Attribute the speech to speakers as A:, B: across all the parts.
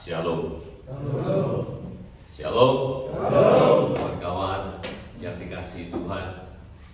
A: Shalom.
B: Shalom.
A: Shalom. Kawan-kawan yang dikasihi Tuhan,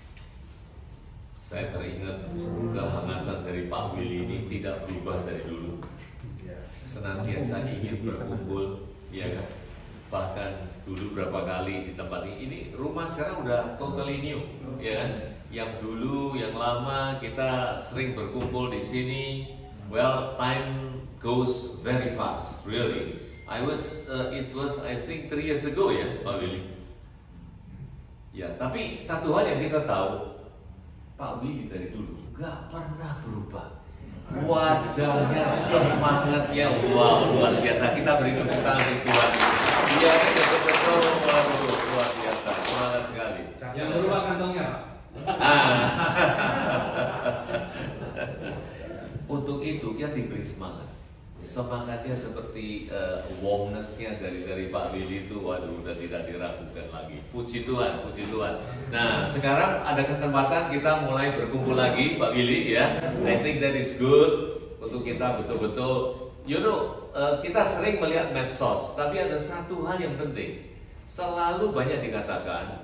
A: saya teringat kehangatan dari Pak Willy ini tidak berubah dari dulu. Senantiasa ingin berkumpul, ya kan? Bahkan dulu berapa kali di tempat ini rumah sekarang udah totally new, ya kan? Yang dulu, yang lama kita sering berkumpul di sini. Well, time goes very fast, really. It was I think 3 years ago ya, Pak Willy. Ya, tapi satu hal yang kita tahu, Pak Willy dari dulu nggak pernah berubah. Wajahnya, semangatnya, wow, luar biasa. Kita beri tepuk tangan untuk Tuhan. Dia ini betul-betul luar biasa, semangat sekali.
B: Yang berubah kantongnya, Pak.
A: Untuk itu kita diberi semangat. Semangatnya seperti warmness-nya dari Pak Willy itu, waduh, udah tidak diragukan lagi. Puji Tuhan, puji Tuhan. Nah, sekarang ada kesempatan kita mulai berkumpul lagi, Pak Willy, ya. I think that is good untuk kita betul-betul, kita sering melihat medsos, tapi ada satu hal yang penting. Selalu banyak dikatakan,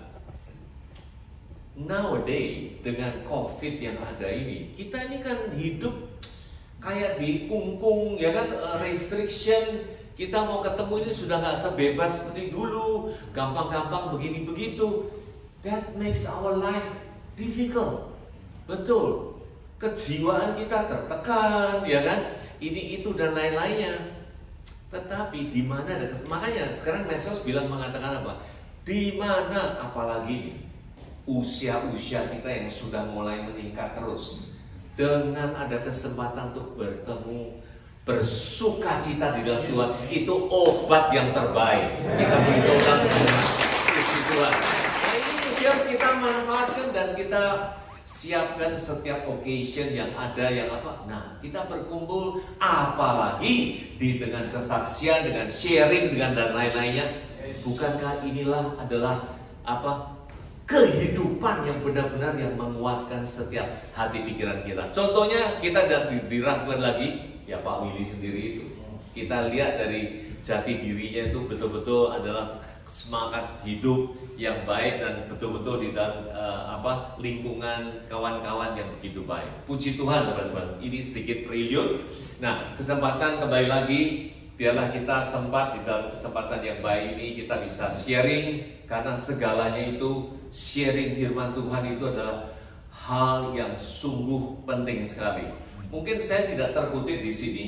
A: nowadays dengan COVID yang ada ini, kita ini kan hidup kayak dikungkung, ya kan, restriction. Kita mau ketemu ini sudah nggak sebebas seperti dulu, gampang-gampang begini begitu. That makes our life difficult. Betul, kejiwaan kita tertekan, ya kan, ini itu dan lain-lainnya. Tetapi di mana ada makanya sekarang medsos bilang mengatakan apa? Di mana apalagi nih, usia-usia kita yang sudah mulai meningkat terus. Dengan ada kesempatan untuk bertemu, bersukacita di dalam Tuhan, itu obat yang terbaik. Kita berdoa Tuhan, puji Tuhan. Nah, ini harus kita manfaatkan dan kita siapkan setiap occasion yang ada, yang apa. Nah, kita berkumpul, apalagi dengan kesaksian, dengan sharing, dengan dan lain-lainnya. Bukankah inilah adalah apa? Kehidupan yang benar-benar yang menguatkan setiap hati pikiran kita. Contohnya kita diragukan lagi, ya Pak Willy sendiri itu. Kita lihat dari jati dirinya itu betul-betul adalah semangat hidup yang baik dan betul-betul di dalam lingkungan kawan-kawan yang begitu baik. Puji Tuhan teman-teman. Ini sedikit prelude. Nah, kesempatan kembali lagi. Biarlah kita sempat di dalam kesempatan yang baik ini kita bisa sharing, karena segalanya itu sharing firman Tuhan itu adalah hal yang sungguh penting sekali. Mungkin saya tidak terkutip di sini,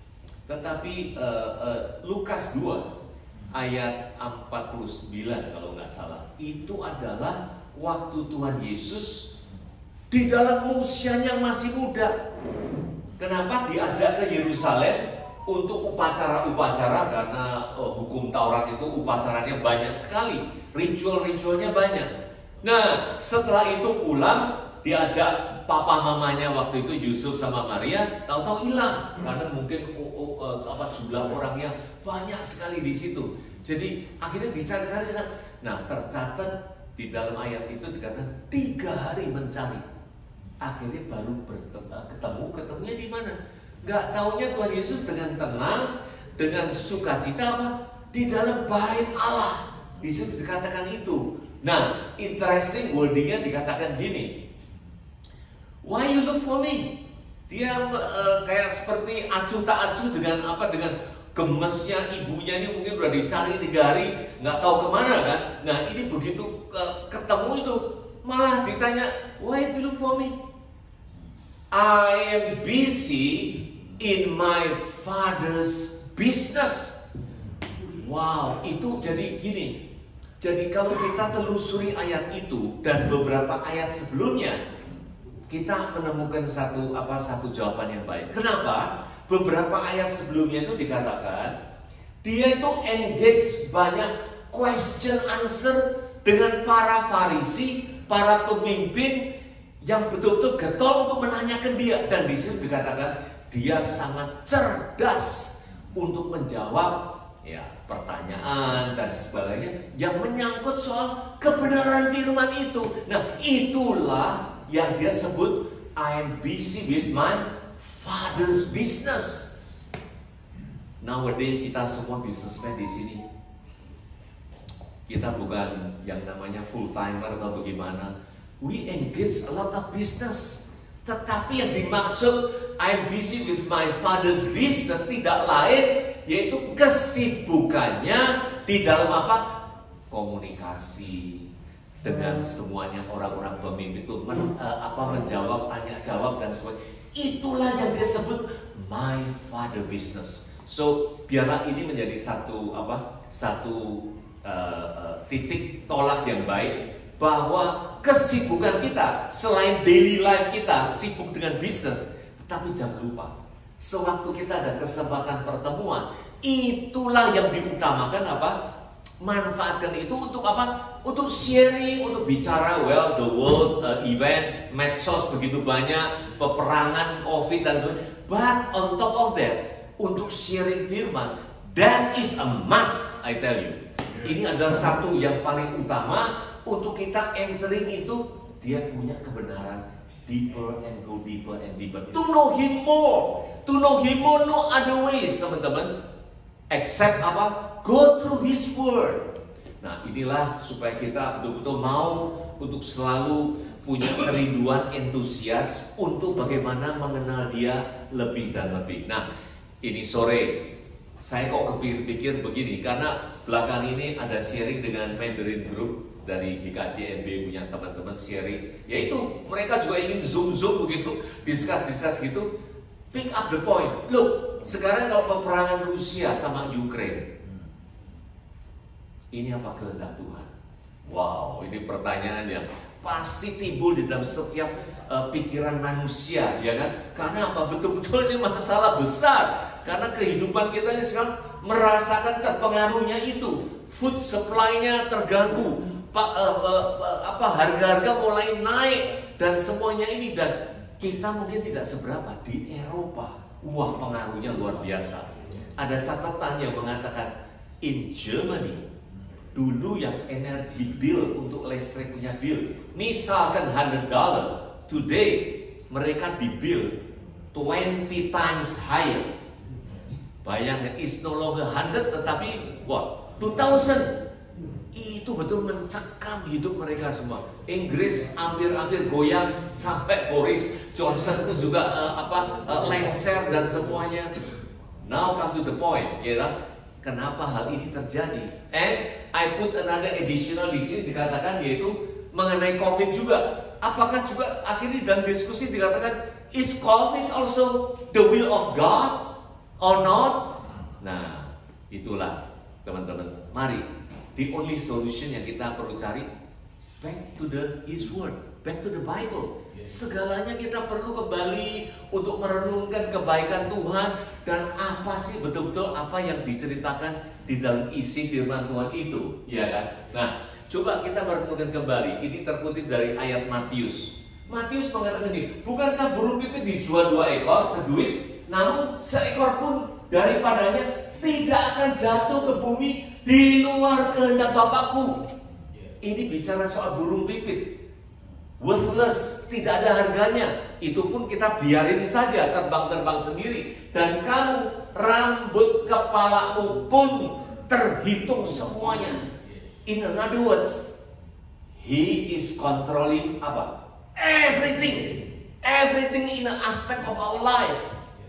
A: tetapi Lukas 2 ayat 49 kalau nggak salah, itu adalah waktu Tuhan Yesus di dalam usianya masih muda. Kenapa diajak ke Yerusalem? Untuk upacara-upacara, karena hukum Taurat itu upacaranya banyak sekali, ritual-ritualnya banyak. Nah, setelah itu pulang, diajak papa mamanya waktu itu Yusuf sama Maria, tahu-tahu hilang karena mungkin jumlah orangnya banyak sekali di situ. Jadi akhirnya dicari-cari. Nah, tercatat di dalam ayat itu dikatakan 3 hari mencari. Akhirnya baru ketemunya di mana? Gak taunya Tuhan Yesus dengan tenang, dengan sukacita apa? Di dalam bait Allah. Di situ dikatakan itu. Nah, interesting wordingnya dikatakan gini. Why you look for me? Dia kayak seperti acuh tak acuh dengan apa? Dengan gemesnya ibunya ini mungkin udah dicari 3 hari, nggak tahu kemana kan? Nah, ini begitu ketemu itu malah ditanya, why you look for me? I am busy in my father's business. Wow, itu jadi gini. Jadi kalau kita telusuri ayat itu dan beberapa ayat sebelumnya, kita menemukan satu jawaban yang baik. Kenapa? Beberapa ayat sebelumnya itu dikatakan dia itu engage banyak question answer dengan para Farisi, para pemimpin yang betul-betul getol untuk menanyakan dia. Dan di situ dikatakan dia sangat cerdas untuk menjawab ya pertanyaan dan sebagainya yang menyangkut soal kebenaran firman itu. Nah, itulah yang dia sebut I am busy with my father's business. Nowadays kita semua businessman di sini. Kita bukan yang namanya full timer atau bagaimana. We engage a lot of business. Tetapi yang dimaksud I'm busy with my father's business tidak lain yaitu kesibukannya di dalam apa? Komunikasi dengan semuanya orang-orang pemimpin itu menjawab, tanya jawab dan sebagainya. Itulah yang disebut my father business. So biarlah ini menjadi satu titik tolak yang baik bahwa kesibukan kita selain daily life kita sibuk dengan bisnis, tetapi jangan lupa sewaktu kita ada kesempatan pertemuan, itulah yang diutamakan apa? Manfaatkan itu untuk apa? Untuk sharing, untuk bicara. Well, the world event, medsos begitu banyak, peperangan, COVID dan sebagainya. But on top of that, untuk sharing firman, that is a must, I tell you. Ini adalah satu yang paling utama untuk kita entering itu. Dia punya kebenaran, deeper and go deeper and deeper. To know Him more, no other ways, teman-teman. Except apa? Go through His Word. Nah, inilah supaya kita betul-betul mau untuk selalu punya kerinduan, entusias untuk bagaimana mengenal Dia lebih dan lebih. Nah, ini sore saya kok kepikir begini, karena belakang ini ada sharing dengan Mandarin Group dari GKJMB punya teman-teman sharing, yaitu mereka juga ingin zoom begitu, discuss gitu, pick up the point. Look, sekarang kalau peperangan Rusia sama Ukraine, ini apa kehendak Tuhan? Wow, ini pertanyaan yang pasti timbul di dalam setiap pikiran manusia, ya kan? Karena apa? Betul-betul ini masalah besar. Karena kehidupan kita ini sekarang merasakan terpengaruhnya itu. Food supply-nya terganggu, harga-harga mulai naik dan semuanya ini, dan kita mungkin tidak seberapa. Di Eropa, wah pengaruhnya luar biasa. Ada catatan yang mengatakan in Germany dulu yang energy bill untuk listrik punya bill misalkan $100, today mereka di bill 20 times higher. Bayangkan, is no longer 100 tetapi what? 2000. Itu betul mencekam hidup mereka semua. Inggris hampir goyang, sampai Boris Johnson pun juga lengser dan semuanya. Now come to the point, ya kan? Kenapa hal ini terjadi? And I put another additional di sini dikatakan, yaitu mengenai COVID juga. Apakah juga akhirnya dalam diskusi dikatakan, is COVID also the will of God or not? Nah, itulah teman-teman. Mari, the only solution yang kita perlu cari, back to His Word, back to the Bible. Segalanya kita perlu kembali untuk merenungkan kebaikan Tuhan dan apa sih betul-betul apa yang diceritakan di dalam isi firman Tuhan itu, ya kan? Nah, coba kita merenungkan kembali. Ini terkutip dari ayat Matius. Matius mengatakan ini, bukankah burung pipit dijual 2 ekor seduit, namun seekor pun daripadanya tidak akan jatuh ke bumi di luar kehendak Bapakku. Ini bicara soal burung pipit. Worthless, tidak ada harganya. Itu pun kita biarin saja terbang-terbang sendiri. Dan kamu, rambut kepalamu pun terhitung semuanya. In other words, He is controlling apa? Everything. Everything in an aspect of our life.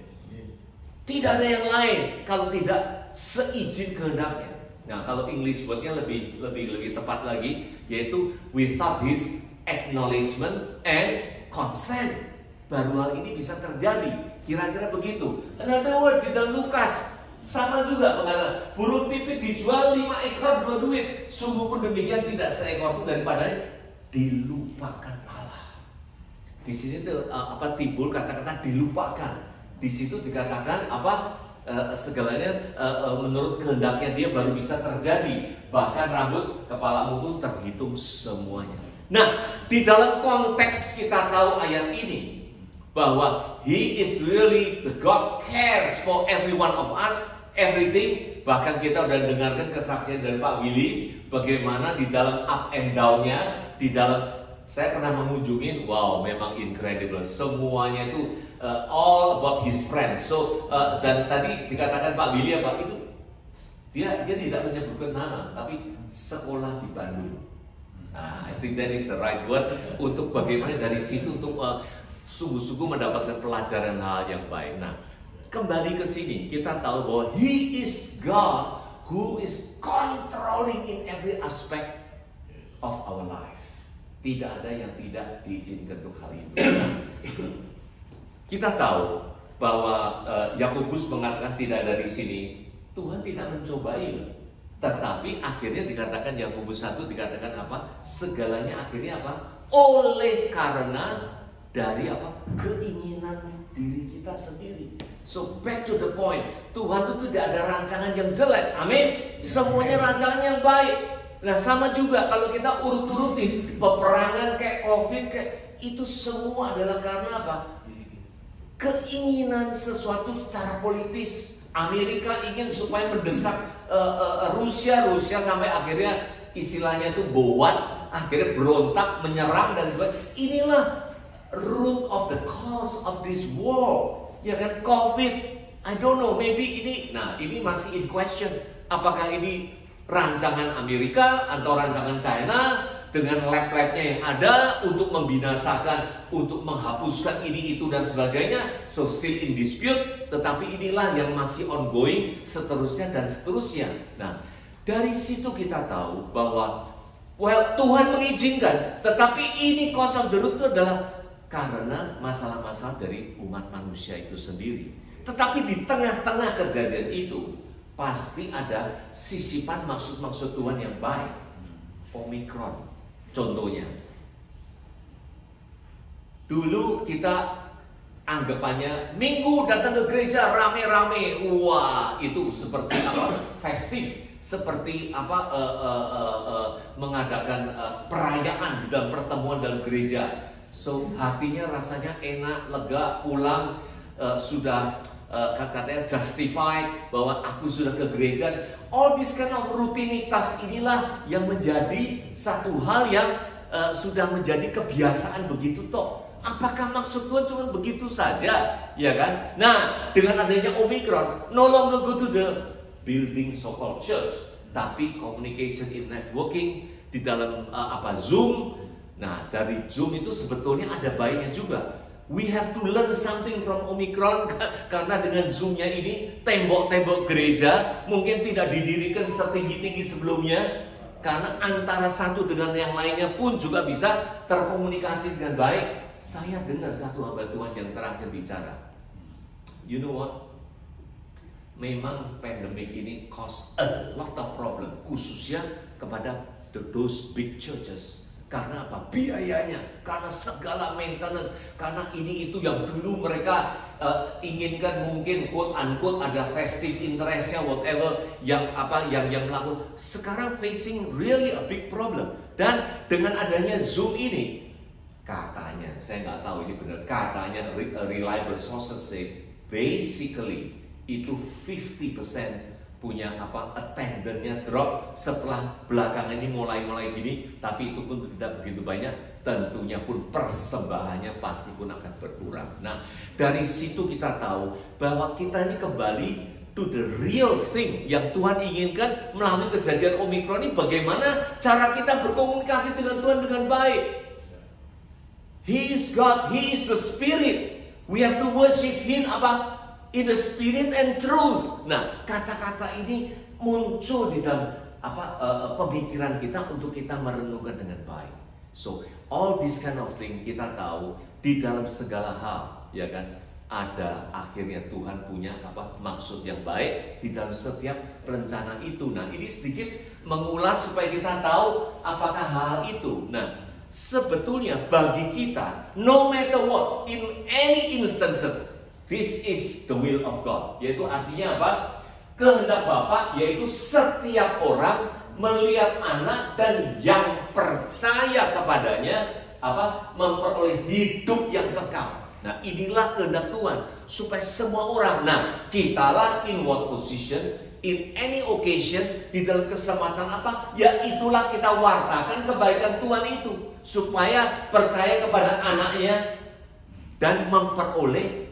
A: Tidak ada yang lain kalau tidak seizin kehendaknya. Nah, kalau English wordnya lebih tepat lagi, yaitu without His acknowledgement and consent, baru hal ini bisa terjadi. Kira-kira begitu. Another word di dalam Lukas sama juga mengatakan burung pipit dijual 5 ekor 2 duit. Sungguh pun demikian tidak seekor pun daripadanya dilupakan Allah. Di sini timbul kata-kata dilupakan. Di situ dikatakan segalanya menurut kehendaknya Dia baru bisa terjadi. Bahkan rambut kepalamu pun terhitung semuanya. Nah, di dalam konteks kita tahu ayat ini bahwa He is really the God cares for every one of us, everything. Bahkan kita udah dengarkan kesaksian dari Pak Willy bagaimana di dalam up and down-nya, di dalam saya pernah mengunjungi, wow, memang incredible. Semuanya itu all about his friends. So dan tadi dikatakan Pak Billy apa itu dia tidak menyebutkan nama, tapi sekolah di Bandung. Nah, I think that is the right word untuk bagaimana dari situ untuk sungguh-sungguh mendapatkan pelajaran hal yang baik. Nah, kembali ke sini kita tahu bahwa He is God who is controlling in every aspect of our life. Tidak ada yang tidak diizinkan untuk hal itu. Kita tahu bahwa Yakobus mengatakan tidak ada di sini. Tuhan tidak mencobai, tetapi akhirnya dikatakan Yakobus 1 dikatakan apa? Segalanya akhirnya apa? Oleh karena dari apa? Keinginan diri kita sendiri. So back to the point, Tuhan itu tidak ada rancangan yang jelek. Amin. Semuanya rancangan yang baik. Nah sama juga kalau kita urut-urutin peperangan kayak COVID kayak itu semua adalah karena apa? Keinginan sesuatu secara politis. Amerika ingin supaya mendesak Rusia sampai akhirnya istilahnya itu bowat, akhirnya berontak, menyerang dan sebagainya. Inilah root of the cause of this war. Ya kan COVID. I don't know, maybe ini masih in question. Apakah ini rancangan Amerika atau rancangan China dengan lab-labnya yang ada untuk membinasakan, untuk menghapuskan ini itu dan sebagainya. So still in dispute, tetapi inilah yang masih ongoing seterusnya dan seterusnya. Nah, dari situ kita tahu bahwa Tuhan mengizinkan, tetapi ini cause of the root itu adalah karena masalah-masalah dari umat manusia itu sendiri. Tetapi di tengah-tengah kejadian itu pasti ada sisipan maksud-maksud Tuhan yang baik. Omikron contohnya. Dulu kita anggapannya minggu datang ke gereja rame-rame. Wah, itu seperti apa? Festif, seperti apa? Mengadakan perayaan di dalam pertemuan dalam gereja. So hatinya rasanya enak, lega, pulang sudah katanya justified bahwa aku sudah ke gereja. All this kind of rutinitas inilah yang menjadi satu hal yang sudah menjadi kebiasaan begitu toh. Apakah maksud Tuhan cuma begitu saja, ya kan? Nah, dengan adanya Omicron, no longer go to the building so-called church, tapi communication in networking di dalam Zoom. Nah, dari Zoom itu sebetulnya ada baiknya juga. We have to learn something from Omicron karena dengan Zoom-nya ini tembok-tembok gereja mungkin tidak didirikan setinggi-tinggi sebelumnya karena antara satu dengan yang lainnya pun juga bisa terkomunikasi dengan baik. Saya dengar satu hamba Tuhan yang terakhir bicara. You know what? Memang pandemik ini cause a lot of problem, khususnya kepada those big churches. Karena apa? Biayanya, karena segala maintenance, karena ini itu yang dulu mereka inginkan mungkin quote unquote ada festive interestnya whatever yang melakukan. Sekarang facing really a big problem. Dan dengan adanya Zoom ini, katanya, saya nggak tahu ini benar, katanya reliable sources say basically itu 50% punya attendance-nya drop setelah belakangan ini mulai gini, tapi itu pun tidak begitu banyak, tentunya pun persembahannya pasti pun akan berkurang. Nah, dari situ kita tahu bahwa kita ini kembali to the real thing yang Tuhan inginkan melalui kejadian Omikron ini, bagaimana cara kita berkomunikasi dengan Tuhan dengan baik. He is God, He is the Spirit. We have to worship Him in the spirit and truth. Nah, kata-kata ini muncul di dalam pemikiran kita untuk kita merenungkan dengan baik. So, all this kind of thing kita tahu di dalam segala hal, ya kan? Ada akhirnya Tuhan punya maksud yang baik di dalam setiap rencana itu. Nah, ini sedikit mengulas supaya kita tahu apakah hal itu. Nah, sebetulnya bagi kita, no matter what, in any instances, this is the will of God. Yaitu artinya apa? Kehendak Bapa, yaitu setiap orang melihat anak dan yang percaya kepadanya memperoleh hidup yang kekal. Nah, inilah kehendak Tuhan supaya semua orang. Nah, kitalah in what position, in any occasion, di dalam kesempatan ya itulah kita wartakan kebaikan Tuhan itu supaya percaya kepada anaknya dan memperoleh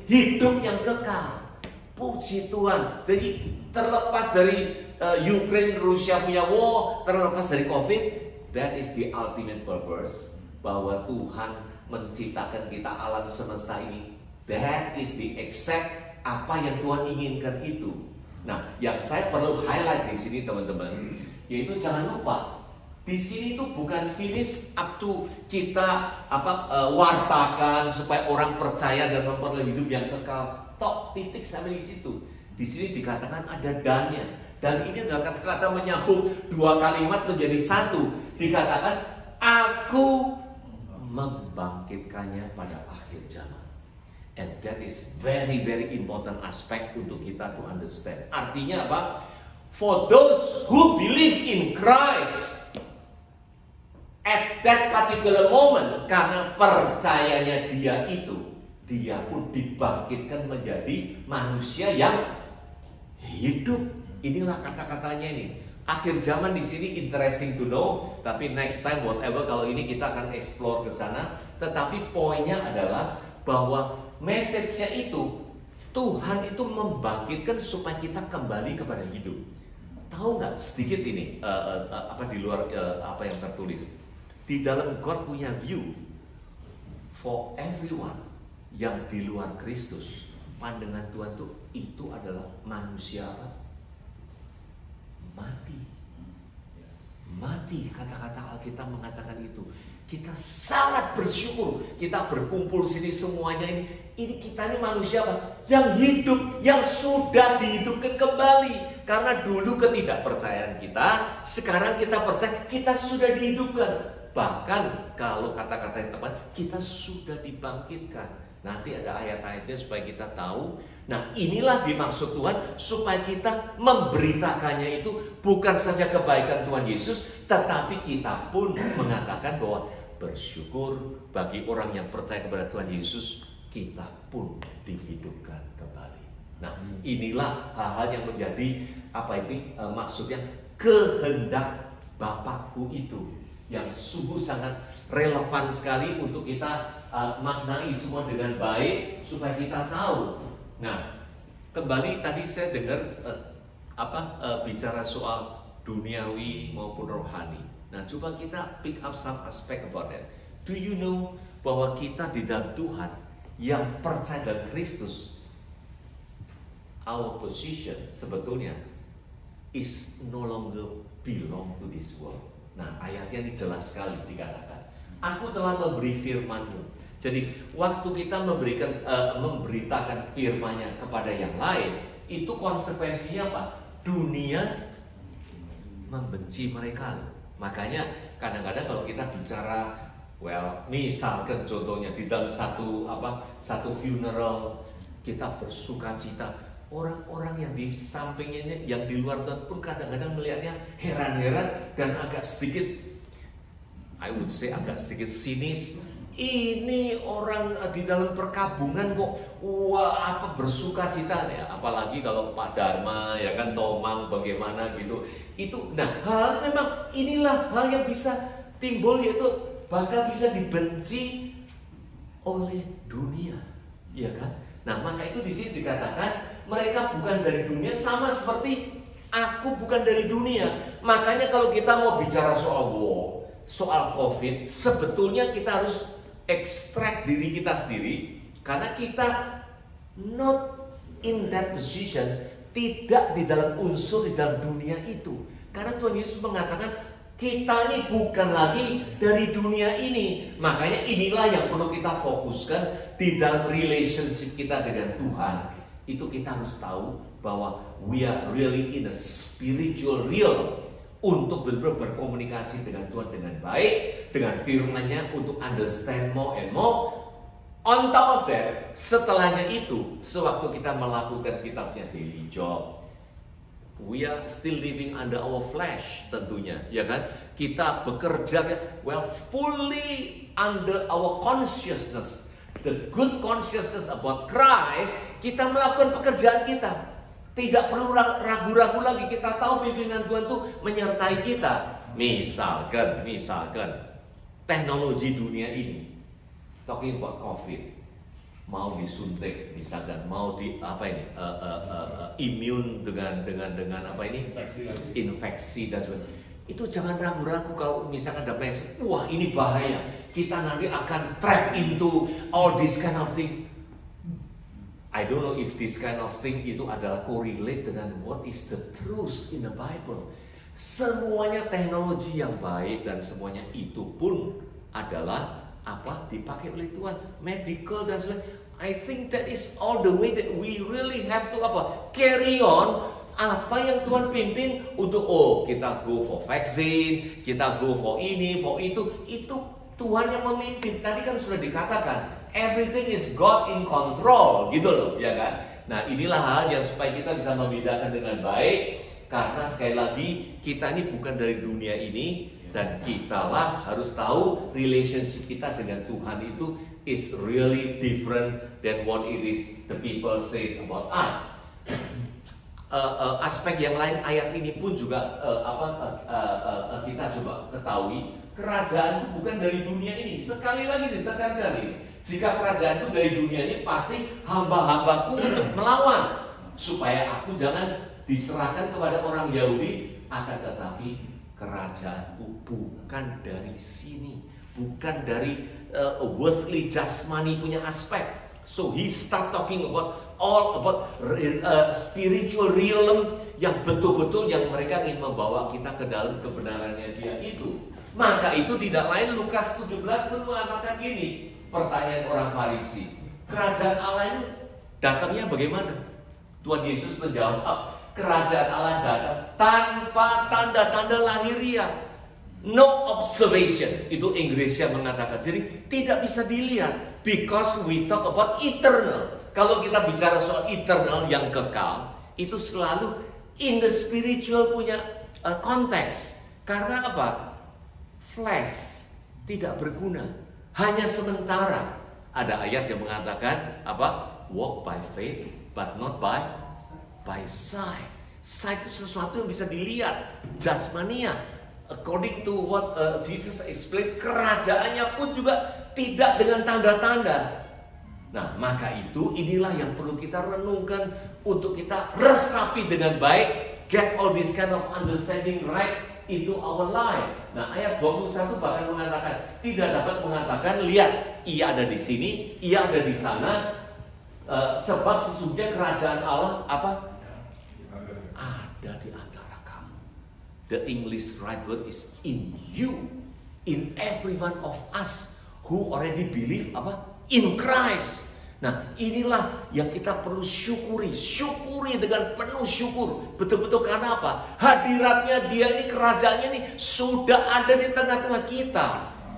A: hidup yang kekal. Puji Tuhan. Jadi terlepas dari Ukraine, Rusia punya war, terlepas dari COVID, that is the ultimate purpose. Bahwa Tuhan menciptakan kita alam semesta ini. That is the exact apa yang Tuhan inginkan itu. Nah, yang saya perlu highlight di sini teman-teman, yaitu jangan lupa di sini tuh bukan finish up to kita wartakan supaya orang percaya dan memperoleh hidup yang kekal. Tok, titik sampai di situ. Di sini dikatakan ada dannya. Dan ini adalah kata-kata menyambung dua kalimat menjadi satu. Dikatakan, aku membangkitkannya pada akhir zaman. And that is very very important aspect untuk kita to understand. Artinya apa? For those who believe in Christ at that particular moment, karena percayanya dia itu, dia pun dibangkitkan menjadi manusia yang hidup. Inilah kata-katanya ini. Akhir zaman di sini interesting to know, tapi next time whatever kalau ini kita akan explore ke sana. Tetapi poinnya adalah bahwa message-nya itu Tuhan itu membangkitkan supaya kita kembali kepada hidup. Tahu nggak sedikit ini di luar apa yang tertulis di dalam God punya view for everyone yang di luar Kristus. Pandangan Tuhan tuh itu adalah manusia mati. Kata-kata Alkitab mengatakan itu. Kita sangat bersyukur kita berkumpul sini semuanya ini kita ini manusia apa? Yang hidup, yang sudah dihidupkan kembali. Karena dulu ketidakpercayaan kita, sekarang kita percaya kita sudah dihidupkan. Bahkan kalau kata-kata yang tepat, kita sudah dibangkitkan. Nanti ada ayat-ayatnya supaya kita tahu. Nah, inilah dimaksud Tuhan supaya kita memberitakannya itu bukan saja kebaikan Tuhan Yesus, tetapi kita pun mengatakan bahwa bersyukur bagi orang yang percaya kepada Tuhan Yesus, kita pun dihidupkan kembali. Nah, inilah hal-hal yang menjadi maksudnya kehendak Bapakku itu yang sungguh sangat relevan sekali untuk kita maknai semua dengan baik supaya kita tahu. Nah, kembali tadi saya dengar bicara soal duniawi maupun rohani. Nah, coba kita pick up some aspect about that. Do you know bahwa kita di dalam Tuhan yang percaya dalam Kristus, our position sebetulnya is no longer belong to this world. Nah, ayatnya ini jelas sekali dikatakan, aku telah memberi firman-Mu. Jadi waktu kita memberitakan firman-Nya kepada yang lain, itu konsekuensinya apa? Dunia membenci mereka. Makanya kadang-kadang kalau kita bicara, misalkan contohnya di dalam satu funeral kita bersuka cita, orang-orang yang di sampingnya, yang di luar Tuhan pun kadang-kadang melihatnya heran-heran dan agak sedikit, I would say agak sedikit sinis. Ini orang di dalam perkabungan kok bersuka cita ya, apalagi kalau Pak Dharma ya kan Tomang bagaimana gitu. Itu hal memang inilah hal yang bisa timbul, yaitu bakal bisa dibenci oleh dunia, ya kan? Nah, maka itu di sini dikatakan mereka bukan dari dunia, sama seperti aku bukan dari dunia. Makanya kalau kita mau bicara soal war, soal COVID, sebetulnya kita harus ekstrak diri kita sendiri, karena kita not in that position, tidak di dalam unsur di dalam dunia itu. Karena Tuhan Yesus mengatakan kita ini bukan lagi dari dunia ini. Makanya inilah yang perlu kita fokuskan di dalam relationship kita dengan Tuhan. Itu kita harus tahu bahwa we are really in a spiritual realm, untuk benar-benar berkomunikasi dengan Tuhan dengan baik, dengan firman-Nya, untuk understand more and more. On top of that, setelahnya itu, sewaktu kita melakukan kitabnya daily job, we are still living under our flesh tentunya, ya kan? Kita bekerja fully under our consciousness, the good consciousness about Christ. Kita melakukan pekerjaan kita. Tidak perlu ragu-ragu lagi, kita tahu pimpinan Tuhan tuh menyertai kita. Misalkan teknologi dunia ini, talking about COVID, mau disuntik misalkan, mau di apa ini imun dengan apa ini infeksi dan sebagainya. Itu jangan ragu-ragu kalau misalkan ada message, wah ini bahaya, kita nanti akan trap into all this kind of thing. I don't know if this kind of thing itu adalah correlate dengan what is the truth in the Bible. Semuanya teknologi yang baik dan semuanya itu pun adalah apa, dipakai oleh Tuhan, medical dan sebagainya. I think that is all the way that we really have to apa, carry on apa yang Tuhan pimpin untuk kita go for vaksin, kita go for ini, for itu Tuhan yang memimpin. Tadi kan sudah dikatakan everything is God in control, gitu loh, ya kan? Nah, inilah hal yang supaya kita bisa membedakan dengan baik, karena sekali lagi kita ini bukan dari dunia ini, dan kitalah harus tahu relationship kita dengan Tuhan itu is really different than what it is the people says about us. Aspek yang lain ayat ini pun juga kita coba ketahui, kerajaan itu bukan dari dunia ini. Sekali lagi ditekankan ini, jika kerajaan itu dari dunia ini, pasti hamba-hambaku untuk melawan supaya aku jangan diserahkan kepada orang Yahudi. Akan tetapi kerajaanku bukan dari sini, bukan dari worldly jasmani punya aspek. So he start talking about all about spiritual realm yang betul-betul yang mereka ingin membawa kita ke dalam kebenarannya dia itu. Maka itu tidak lain Lukas 17 pun mengatakan gini, pertanyaan orang Farisi, kerajaan Allah ini datangnya bagaimana? Tuhan Yesus menjawab, kerajaan Allah datang tanpa tanda-tanda lahiriah. No observation, itu Inggrisnya mengatakan. Jadi tidak bisa dilihat, because we talk about eternal. Kalau kita bicara soal eternal yang kekal, itu selalu in the spiritual punya konteks. Karena apa? Flesh tidak berguna, hanya sementara. Ada ayat yang mengatakan apa? Walk by faith, but not by sight. Sight itu sesuatu yang bisa dilihat, jasmania. According to what Jesus explained, kerajaannya pun juga tidak dengan tanda-tanda. Nah, maka itu inilah yang perlu kita renungkan untuk kita resapi dengan baik, get all this kind of understanding right into our life. Nah, ayat 21 bahkan mengatakan, tidak dapat mengatakan, lihat, ia ada di sini, ia ada di sana, sebab sesungguhnya kerajaan Allah apa? Ada di antara kamu. The English right word is in you, in every one of us who already believe apa? In Christ. Nah, inilah yang kita perlu syukuri dengan penuh syukur. Betul-betul karena apa? Hadiratnya dia ini, kerajaannya ini sudah ada di tengah-tengah kita.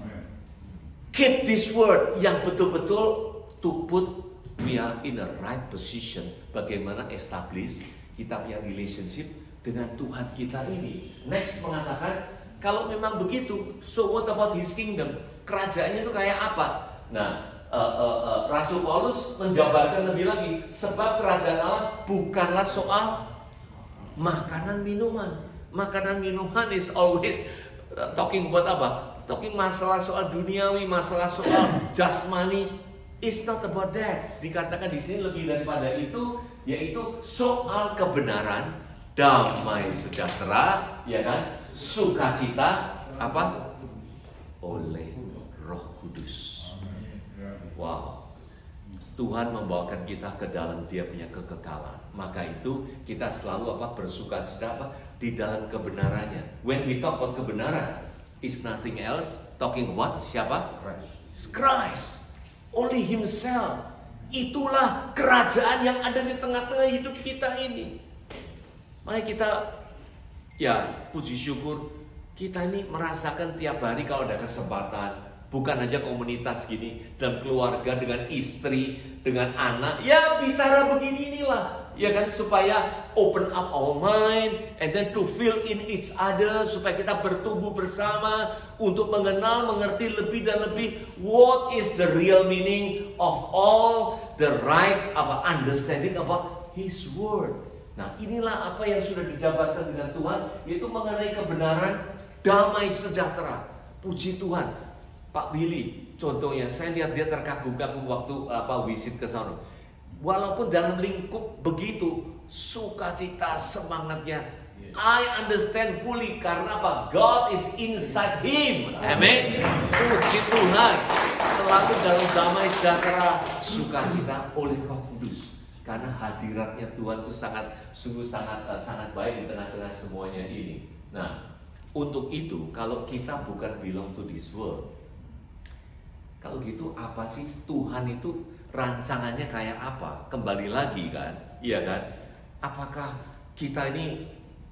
A: Keep this word yang betul-betul to put we are in the right position. Bagaimana establish kita punya relationship dengan Tuhan kita ini. Next mengatakan, kalau memang begitu, so what about his kingdom? Kerajaannya itu kayak apa? Nah, Rasul Paulus menjabarkan lebih lagi, sebab kerajaan Allah bukanlah soal makanan minuman. Makanan minuman is always talking about apa? Talking masalah soal duniawi, masalah soal jasmani. It's not about that. Dikatakan di sini lebih daripada itu, yaitu soal kebenaran, damai sejahtera, ya kan? Sukacita apa? Oleh Roh Kudus. Wow, Tuhan membawakan kita ke dalam dia punya kekekalan. Maka itu kita selalu apa? Bersukacita apa? Di dalam kebenarannya. When we talk about kebenaran, is nothing else. Talking about siapa? Christ. Only Himself. Itulah kerajaan yang ada di tengah-tengah hidup kita ini. Mari kita, ya puji syukur, kita ini merasakan tiap hari kalau ada kesempatan. Bukan aja komunitas gini, dalam keluarga, dengan istri, dengan anak. Ya bicara begini inilah, ya kan, supaya open up our mind, and then to fill in each other, supaya kita bertumbuh bersama, untuk mengenal, mengerti lebih dan lebih, what is the real meaning of all the right understanding about His Word. Nah, inilah apa yang sudah dijabarkan dengan Tuhan, yaitu mengenai kebenaran, damai sejahtera. Puji Tuhan, Pak Billy, Contohnya, saya lihat dia terkagum-kagum waktu visit ke sana. Walaupun dalam lingkup begitu, sukacita, semangatnya, I understand fully karena apa? God is inside him. Amin. Puji Tuhan. Selalu dalam damai sejahtera, sukacita oleh Roh Kudus. Karena hadiratnya Tuhan itu sungguh sangat baik di tengah-tengah semuanya ini. Nah, untuk itu kalau kita bukan belong to this world, kalau gitu apa sih Tuhan itu rancangannya kayak apa? Kembali lagi kan, iya kan? Apakah kita ini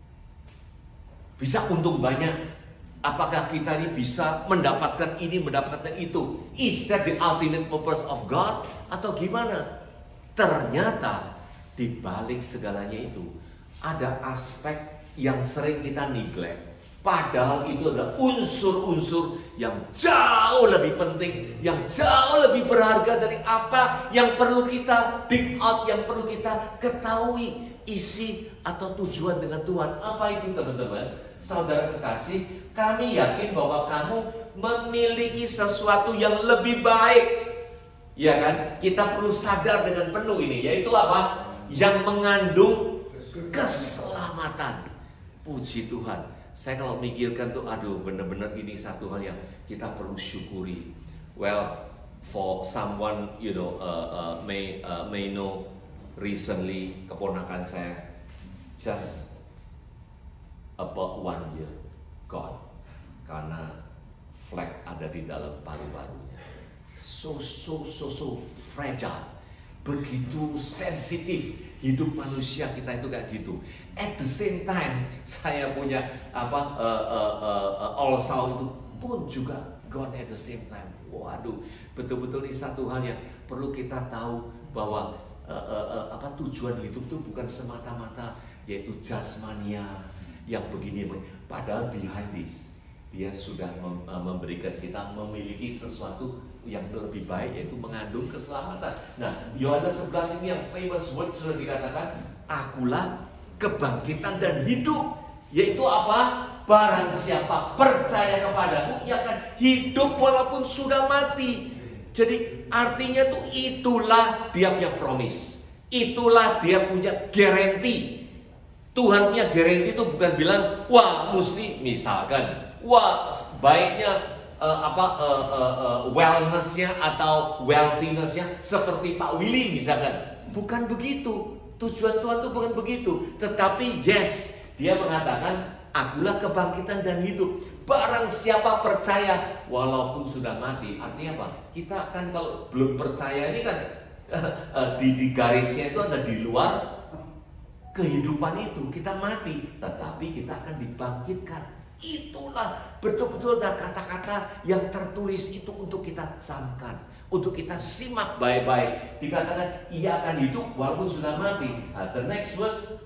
A: bisa untung banyak? Apakah kita ini bisa mendapatkan ini, mendapatkan itu? Is that the ultimate purpose of God? Atau gimana? Ternyata di balik segalanya itu ada aspek yang sering kita neglect. Padahal itu adalah unsur-unsur yang jauh lebih penting, yang jauh lebih berharga dari apa yang perlu kita dig out, yang perlu kita ketahui isi atau tujuan dengan Tuhan. Apa itu teman-teman? Saudara kekasih, kami yakin bahwa kamu memiliki sesuatu yang lebih baik. Ya kan? Kita perlu sadar dengan penuh ini, yaitu apa? Yang mengandung keselamatan. Puji Tuhan. Saya kalau mikirkan tuh, aduh, benar-benar ini satu hal yang kita perlu syukuri. Well, for someone may know, recently keponakan saya just about 1 year gone karena flek ada di dalam paru-parunya. So fragile, begitu sensitif hidup manusia kita itu kayak gitu. At the same time, saya punya ulcer itu pun juga gone at the same time. Waduh, betul-betul ini satu hal yang perlu kita tahu bahwa tujuan hidup itu bukan semata-mata yaitu jasmania yang begini. Padahal behind this, dia sudah memberikan kita memiliki sesuatu yang lebih baik, yaitu mengandung keselamatan. Nah, Yohanes 11 ini yang famous word sudah dikatakan, akulah kebangkitan dan hidup. Yaitu apa? Barang siapa percaya kepadaku, ia akan hidup walaupun sudah mati. Jadi artinya tuh itulah dia punya promise. Itulah dia punya guarantee. Tuhan punya guarantee itu bukan bilang, wah mesti misalkan, wah baiknya wellnessnya atau wealthinessnya seperti Pak Willy misalkan. Bukan begitu. Tujuan Tuhan itu bukan begitu. Tetapi yes, dia mengatakan akulah kebangkitan dan hidup. Barang siapa percaya walaupun sudah mati. Artinya apa? Kita kan kalau belum percaya ini kan di garisnya itu ada di luar kehidupan itu. Kita mati, tetapi kita akan dibangkitkan. Itulah betul-betul kata-kata yang tertulis itu untuk kita camkan, untuk kita simak baik-baik. Dikatakan ia akan hidup walaupun sudah mati. The next verse,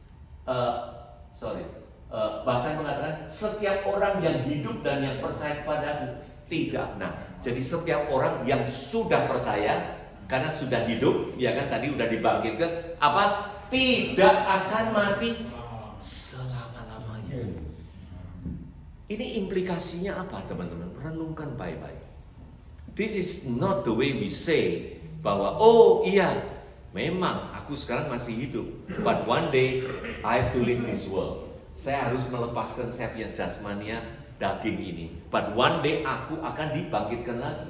A: bahkan mengatakan setiap orang yang hidup dan yang percaya kepadaku tidak. Nah, jadi setiap orang yang sudah percaya karena sudah hidup, ya kan tadi udah dibangkitkan, apa? Tidak akan mati selama-lamanya. Ini implikasinya apa, teman-teman? Renungkan baik-baik. This is not the way we say bahwa oh iya, memang aku sekarang masih hidup, but one day I have to leave this world. Saya harus melepaskan saya punya jasmania daging ini, but one day aku akan dibangkitkan lagi.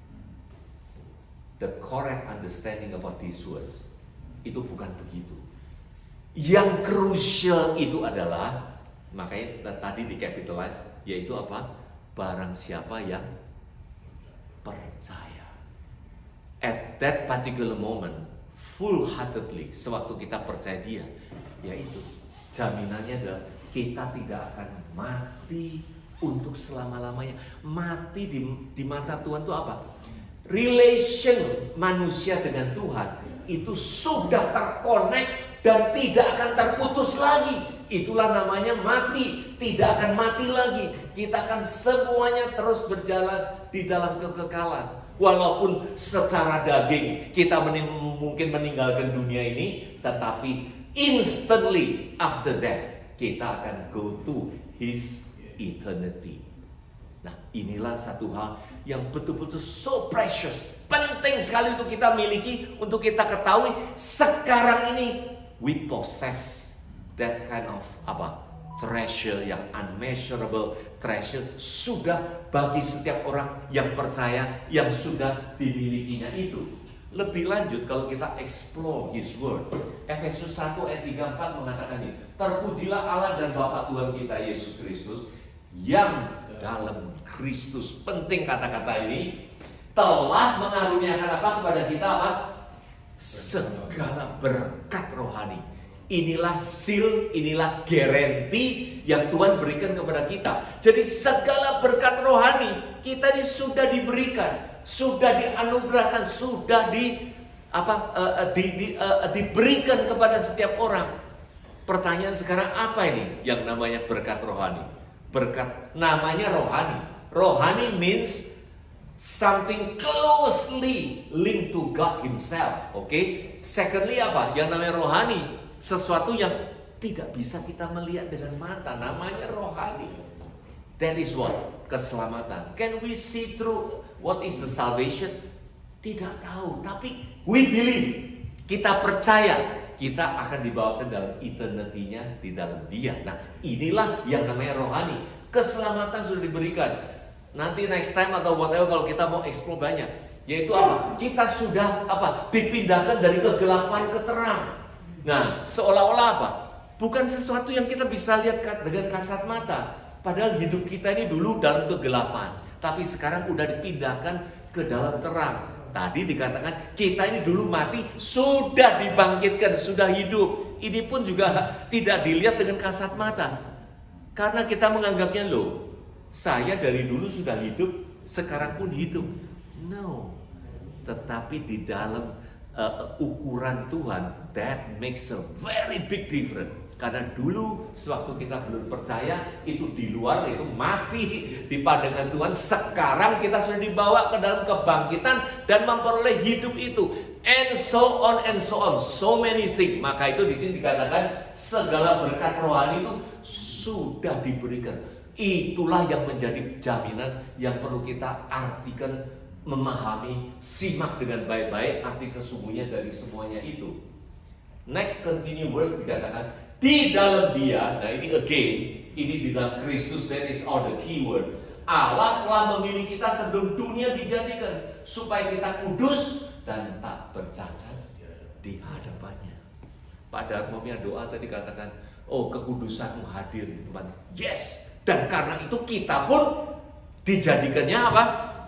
A: The correct understanding about this words itu bukan begitu. Yang crucial itu adalah, makanya tadi dicapitalize, yaitu apa? Barang siapa yang percaya. At that particular moment, full-heartedly, sewaktu kita percaya dia, yaitu jaminannya adalah kita tidak akan mati untuk selama-lamanya. Mati di mata Tuhan itu apa? Relation manusia dengan Tuhan itu sudah terkonek dan tidak akan terputus lagi. Itulah namanya mati, tidak akan mati lagi. Kita akan semuanya terus berjalan di dalam kekekalan. Walaupun secara daging kita mungkin meninggalkan dunia ini, tetapi instantly after that kita akan go to His eternity. Nah, inilah satu hal yang betul-betul so precious. Penting sekali untuk kita miliki, untuk kita ketahui sekarang ini we possess that kind of treasure yang unmeasurable treasure sudah bagi setiap orang yang percaya yang sudah dimilikinya itu. Lebih lanjut kalau kita explore His Word, Efesus 1 ayat 3-4 mengatakan ini, terpujilah Allah dan Bapa Tuhan kita Yesus Kristus yang dalam Kristus, penting kata-kata ini, telah mengaruniakan apa kepada kita apa? Segala berkat rohani. Inilah seal, inilah guarantee yang Tuhan berikan kepada kita. Jadi segala berkat rohani kita ini sudah diberikan, sudah dianugerahkan, sudah diberikan kepada setiap orang. Pertanyaan sekarang, apa ini yang namanya berkat rohani? Berkat namanya rohani. Rohani means something closely linked to God Himself. Oke? Secondly apa? Yang namanya rohani, sesuatu yang tidak bisa kita melihat dengan mata, namanya rohani. That is what? Keselamatan. Can we see through what is the salvation? Tidak tahu, tapi we believe. Kita percaya kita akan dibawa ke dalam eternity-nya di dalam Dia. Nah, inilah yang namanya rohani. Keselamatan sudah diberikan. Nanti next time atau whatever kalau kita mau explore banyak, yaitu apa? Kita sudah dipindahkan dari kegelapan ke terang. Nah, seolah-olah apa? Bukan sesuatu yang kita bisa lihat dengan kasat mata. Padahal hidup kita ini dulu dalam kegelapan, tapi sekarang udah dipindahkan ke dalam terang. Tadi dikatakan kita ini dulu mati, sudah dibangkitkan, sudah hidup. Ini pun juga tidak dilihat dengan kasat mata. Karena kita menganggapnya, loh, saya dari dulu sudah hidup, sekarang pun hidup. No. Tetapi di dalam ukuran Tuhan, that makes a very big difference. Karena dulu sewaktu kita belum percaya, itu di luar, itu mati di pandangan Tuhan. Sekarang kita sudah dibawa ke dalam kebangkitan dan memperoleh hidup itu. And so on and so on, so many things. Maka itu di sini dikatakan segala berkat rohani itu sudah diberikan. Itulah yang menjadi jaminan yang perlu kita artikan, memahami, simak dengan baik-baik arti sesungguhnya dari semuanya itu. Next continue verse dikatakan di dalam Dia. Nah, ini again, ini di dalam Kristus, that is all the key word. Allah telah memilih kita sebelum dunia dijadikan supaya kita kudus dan tak bercacat di hadapannya. Pada umumnya doa tadi katakan, oh, kekudusanmu hadir di tempat. Yes, dan karena itu kita pun dijadikannya apa?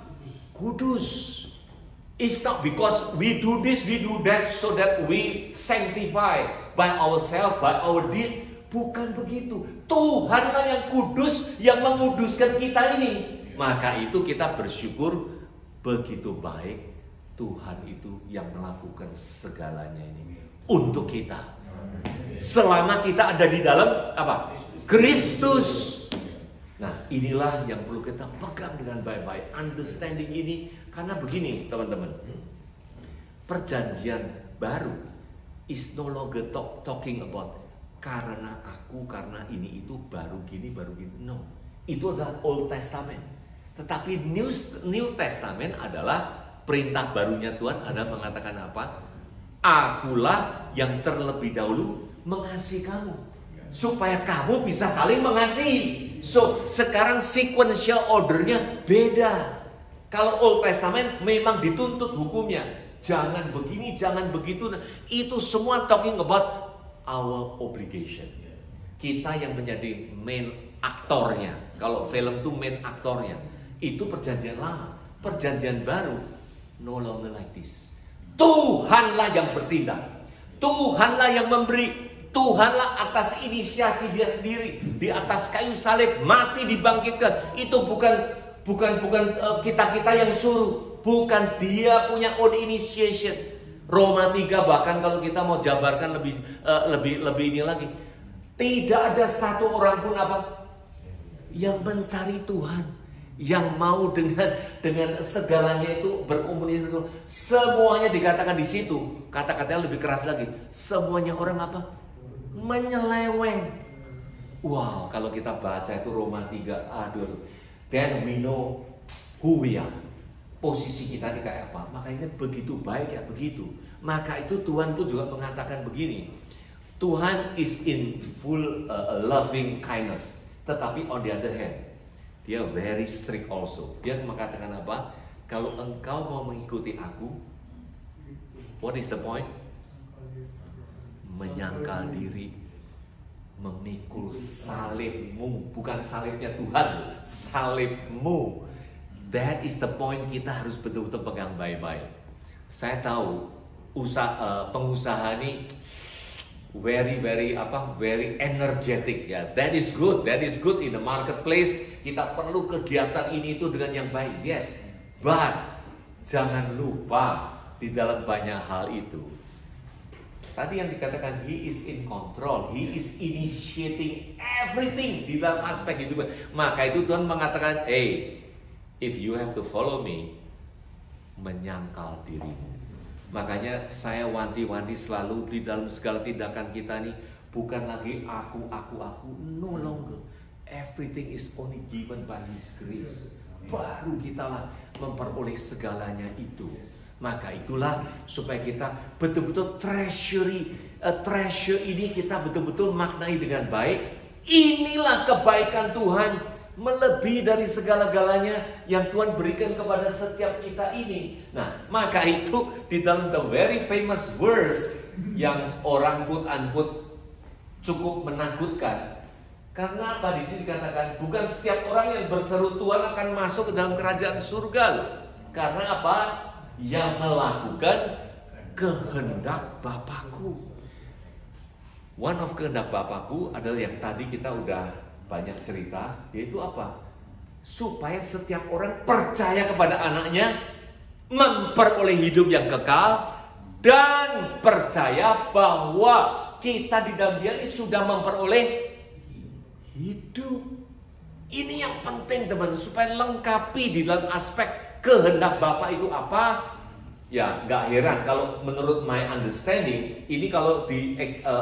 A: Kudus. It's not because we do this, we do that, so that we sanctify by ourselves, by our deed. Bukan begitu. Tuhanlah yang kudus, yang menguduskan kita ini. Maka itu kita bersyukur, begitu baik Tuhan itu yang melakukan segalanya ini untuk kita. Selama kita ada di dalam apa? Kristus. Nah, inilah yang perlu kita pegang dengan baik-baik. Understanding ini, karena begini teman-teman, perjanjian baru is no longer talking about karena aku, karena ini itu baru gini. No, itu adalah Old Testament. Tetapi New Testament adalah perintah barunya Tuhan. Ada mengatakan apa? Akulah yang terlebih dahulu mengasihi kamu, supaya kamu bisa saling mengasihi. So, sekarang sequential ordernya beda. Kalau Old Testament memang dituntut hukumnya, jangan begini, jangan begitu. Itu semua talking about our obligation. Kita yang menjadi main aktornya. Kalau film itu main aktornya. Itu perjanjian lama. Perjanjian baru, no longer like this. Tuhanlah yang bertindak. Tuhanlah yang memberi. Tuhanlah atas inisiasi Dia sendiri, di atas kayu salib mati dibangkitkan. Itu bukan kita yang suruh, bukan Dia punya own initiation. Roma 3 bahkan kalau kita mau jabarkan lebih ini lagi, tidak ada satu orang pun yang mencari Tuhan, yang mau dengan segalanya itu berkomunikasi. Semuanya dikatakan di situ, kata-katanya lebih keras lagi. Semuanya orang menyeleweng. Wow, kalau kita baca itu Roma 3, aduh. then we know who we are. Posisi kita ini kayak apa? Makanya begitu baik ya begitu. Maka itu Tuhan pun juga mengatakan begini. Tuhan is in full loving kindness. Tetapi on the other hand, dia very strict also. Dia mengatakan apa? Kalau engkau mau mengikuti aku, what is the point? Menyangkal diri, memikul salibmu. Bukan salibnya Tuhan, salibmu. That is the point, kita harus betul-betul pegang baik-baik. Saya tahu pengusaha ini very energetic ya. That is good in the marketplace. Kita perlu kegiatan ini itu dengan yang baik, yes. But jangan lupa di dalam banyak hal itu. Tadi yang dikatakan he is in control, he is initiating everything di dalam aspek hidup. Maka itu Tuhan mengatakan, hey, if you have to follow me, menyangkal dirimu. Makanya saya wanti-wanti selalu di dalam segala tindakan kita nih, bukan lagi aku, no longer. Everything is only given by His grace. Baru kita lah memperoleh segalanya itu. Maka itulah supaya kita betul-betul treasure ini kita betul-betul maknai dengan baik. Inilah kebaikan Tuhan, melebihi dari segala-galanya yang Tuhan berikan kepada setiap kita ini. Nah, maka itu di dalam the very famous verse yang orang quote-unquote cukup menakutkan. Karena apa? Di sini dikatakan bukan setiap orang yang berseru Tuhan akan masuk ke dalam kerajaan surga loh. Karena apa? Yang melakukan kehendak Bapakku. One of kehendak Bapakku adalah yang tadi kita udah banyak cerita, yaitu apa? Supaya setiap orang percaya kepada anaknya, memperoleh hidup yang kekal, dan percaya bahwa kita di dalam Dia ini sudah memperoleh hidup. Ini yang penting teman-teman, supaya lengkapi di dalam aspek kehendak Bapa itu apa. Ya, nggak heran kalau menurut my understanding, ini kalau di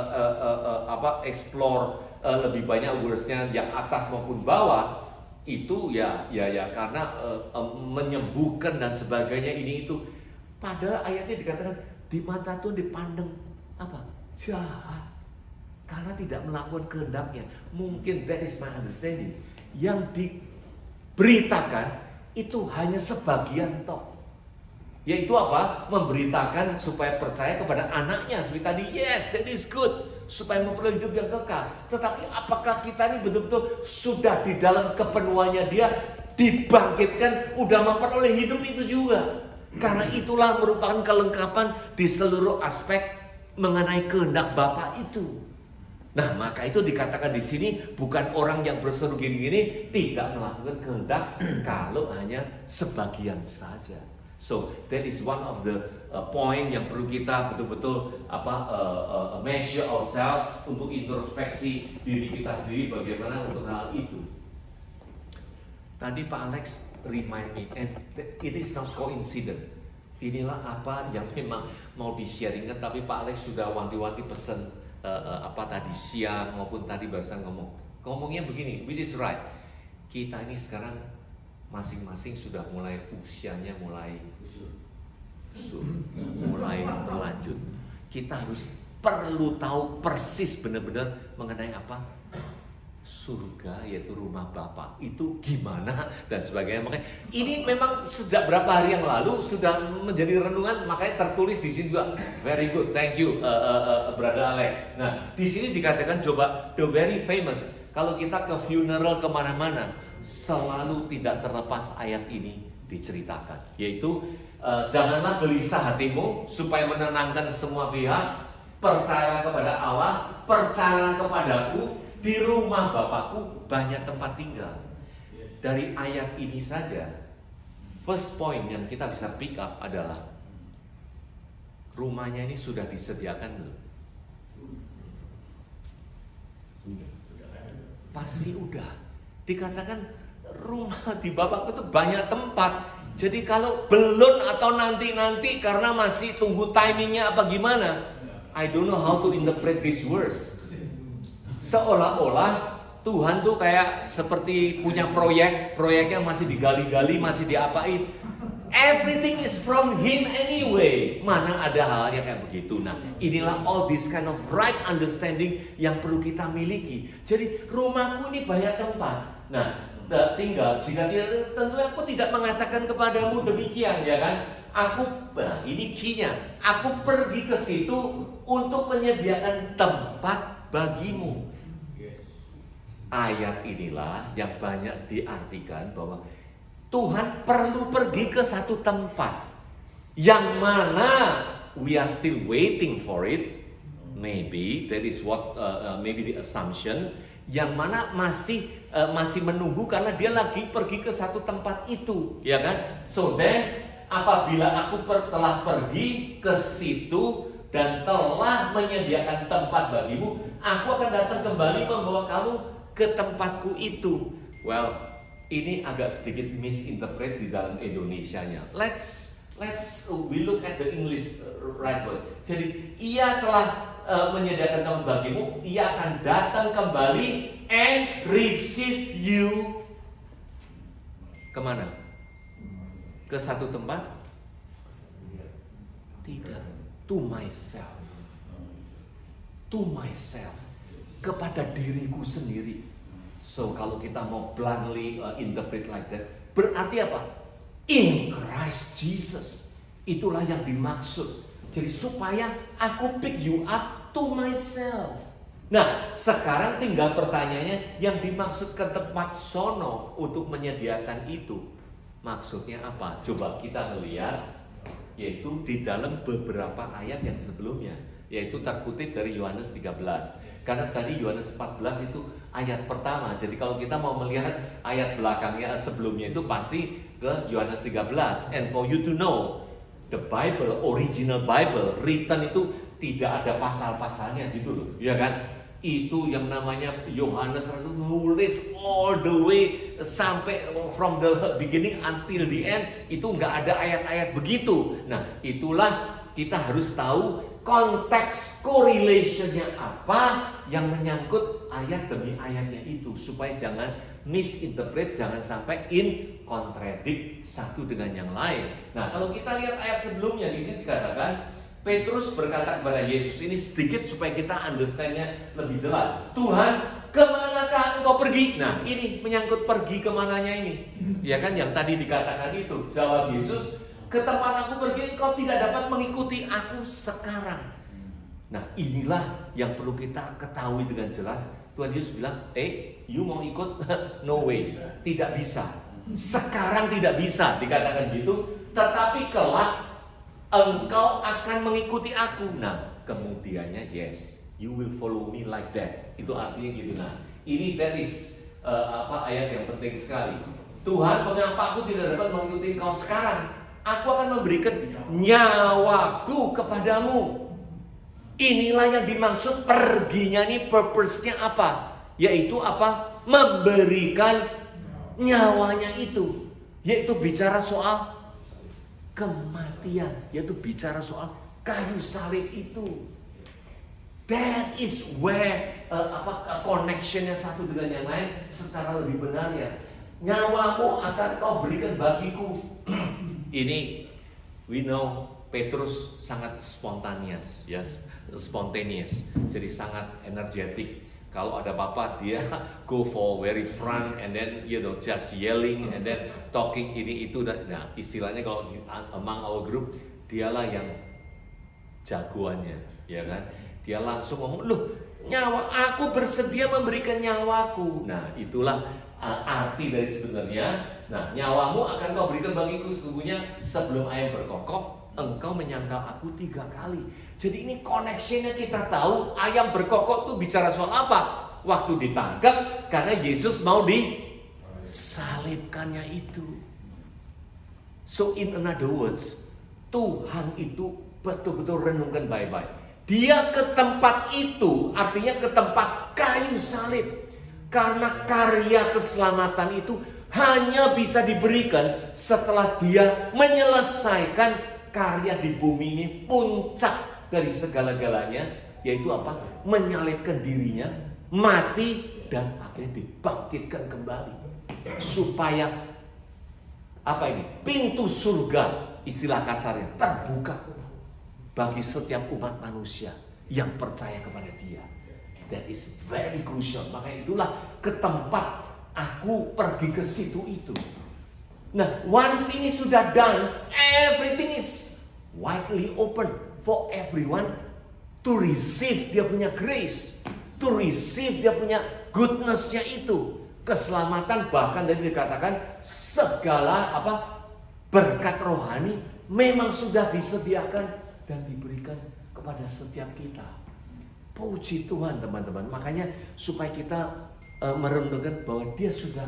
A: explore lebih banyak verse-nya yang atas maupun bawah, itu ya karena menyembuhkan dan sebagainya ini itu. Padahal ayatnya dikatakan di mata Tuhan dipandang apa? Jahat. Karena tidak melakukan kehendaknya. Mungkin that is my understanding. Yang diberitakan itu hanya sebagian toh. Yaitu apa? Memberitakan supaya percaya kepada anaknya. Seperti tadi, yes, that is good. Supaya memperoleh hidup yang kekal. Tetapi apakah kita ini betul-betul sudah di dalam kepenuhannya Dia dibangkitkan, udah memperoleh hidup itu juga. Karena itulah merupakan kelengkapan di seluruh aspek mengenai kehendak Bapa itu. Nah, maka itu dikatakan di sini bukan orang yang berseru gini-gini tidak melakukan kehendak kalau hanya sebagian saja. So that is one of the point yang perlu kita betul-betul measure ourselves, untuk introspeksi diri kita sendiri bagaimana untuk hal itu. Tadi Pak Alex remind me, and it is not coincidence. Inilah apa yang memang mau di-sharingkan, tapi Pak Alex sudah wanti-wanti pesan tadi siang maupun tadi barusan ngomongnya begini, which is right. Kita ini sekarang masing-masing sudah mulai usianya mulai berlanjut. Kita harus perlu tahu persis benar-benar mengenai apa? Surga, yaitu rumah Bapa. Itu gimana dan sebagainya. Makanya ini memang sejak berapa hari yang lalu sudah menjadi renungan, makanya tertulis di sini juga. Very good, thank you Brother Alex. Nah, di sini dikatakan coba the very famous. Kalau kita ke funeral kemana-mana, selalu tidak terlepas ayat ini diceritakan, yaitu janganlah gelisah hatimu, supaya menenangkan semua pihak, percaya kepada Allah, percaya kepadaku, di rumah Bapakku banyak tempat tinggal. Dari ayat ini saja, first point yang kita bisa pick up adalah rumahnya ini sudah disediakan belum? Pasti udah. Dikatakan rumah di Bapakku itu banyak tempat. Jadi kalau belum atau nanti karena masih tunggu timingnya apa gimana, I don't know how to interpret this verse. Seolah-olah Tuhan tuh kayak seperti punya proyeknya masih digali-gali, masih diapain. Everything is from Him anyway. Mana ada hal yang kayak begitu. Nah, inilah all this kind of right understanding yang perlu kita miliki. Jadi rumahku ini banyak tempat. Nah, tinggal jika tidak, tentu aku tidak mengatakan kepadamu demikian, ya kan? Nah ini key-nya. Aku pergi ke situ untuk menyediakan tempat bagimu. Ayat inilah yang banyak diartikan bahwa Tuhan perlu pergi ke satu tempat yang mana we are still waiting for it. Maybe that is what maybe the assumption, yang mana masih menunggu karena dia lagi pergi ke satu tempat itu, ya kan? So then apabila aku telah pergi ke situ dan telah menyediakan tempat bagimu, aku akan datang kembali membawa kamu ke tempatku itu. Well, ini agak sedikit misinterpret di dalam Indonesianya. Let's we look at the English right word. Jadi ia telah menyediakan tempat bagimu, ia akan datang kembali and receive you. Kemana? Ke satu tempat? Tidak. To myself. To myself. Kepada diriku sendiri. So kalau kita mau bluntly interpret like that, berarti apa? In Christ Jesus. Itulah yang dimaksud. Jadi supaya aku pick you up to myself. Nah, sekarang tinggal pertanyaannya, yang dimaksud ke tempat sono untuk menyediakan itu, maksudnya apa? Coba kita melihat, yaitu di dalam beberapa ayat yang sebelumnya, yaitu terkutip dari Yohanes 13. Karena tadi Yohanes 14 itu ayat pertama. Jadi kalau kita mau melihat ayat belakangnya sebelumnya itu pasti ke Yohanes 13. And for you to know, the Bible, original Bible, written itu tidak ada pasal-pasalnya gitu loh, ya kan? Itu yang namanya Yohanes itu nulis all the way sampai from the beginning until the end, itu nggak ada ayat-ayat begitu. Nah, itulah kita harus tahu konteks correlationnya apa yang menyangkut ayat demi ayatnya itu, supaya jangan misinterpret, jangan sampai incontradict satu dengan yang lain. Nah, kalau kita lihat ayat sebelumnya, di sini dikatakan Petrus berkata kepada Yesus, ini sedikit supaya kita understand-nya lebih jelas. Tuhan, kemanakah engkau pergi? Nah, ini menyangkut pergi kemananya ini, ya kan, yang tadi dikatakan itu. Jawab Yesus, ke tempat aku pergi engkau tidak dapat mengikuti aku sekarang. Nah, inilah yang perlu kita ketahui dengan jelas. Tuhan Yesus bilang, you mau ikut? No way, tidak bisa. Sekarang tidak bisa, dikatakan gitu. Tetapi kelak engkau akan mengikuti aku. Nah, kemudiannya yes, you will follow me like that. Itu artinya gitu. Nah, ini that is ayat yang penting sekali. Tuhan, mengapa aku tidak dapat mengikuti engkau sekarang? Aku akan memberikan nyawaku kepadamu. Inilah yang dimaksud perginya ini, purpose-nya apa? Yaitu apa? Memberikan nyawanya itu. Yaitu bicara soal kematian. Yaitu bicara soal kayu salib itu. That is where connection-nya satu dengan yang lain secara lebih benar ya. Nyawamu akan kau berikan bagiku. Ini we know Petrus sangat spontaneous, yes, spontaneous. Jadi sangat energetik. Kalau ada apa-apa dia go for very front and then just yelling and then talking ini itu. Nah, istilahnya kalau among our group, dialah yang jagoannya, ya kan? Dia langsung ngomong, "Loh, nyawa aku bersedia memberikan nyawaku." Nah, itulah arti dari sebenarnya. Nah, nyawamu akan kau berikan bagiku, sesungguhnya sebelum ayam berkokok engkau menyangkal aku 3 kali. Jadi ini connectionnya kita tahu. Ayam berkokok itu bicara soal apa? Waktu ditangkap karena Yesus mau disalibkannya itu. So in another words, Tuhan itu betul-betul renungkan baik-baik. Dia ke tempat itu, artinya ke tempat kayu salib. Karena karya keselamatan itu hanya bisa diberikan setelah dia menyelesaikan karya di bumi ini, puncak dari segala-galanya, yaitu apa? Menyalibkan dirinya, mati, dan akhirnya dibangkitkan kembali. Supaya pintu surga, istilah kasarnya, terbuka bagi setiap umat manusia yang percaya kepada Dia. That is very crucial. Makanya itulah ke tempat aku pergi ke situ itu. Nah, once ini sudah done, everything is widely open for everyone to receive dia punya grace, to receive dia punya goodness-nya itu, keselamatan, bahkan tadi dikatakan segala berkat rohani memang sudah disediakan dan diberikan kepada setiap kita. Puji Tuhan teman-teman. Makanya supaya kita merenungkan bahwa dia sudah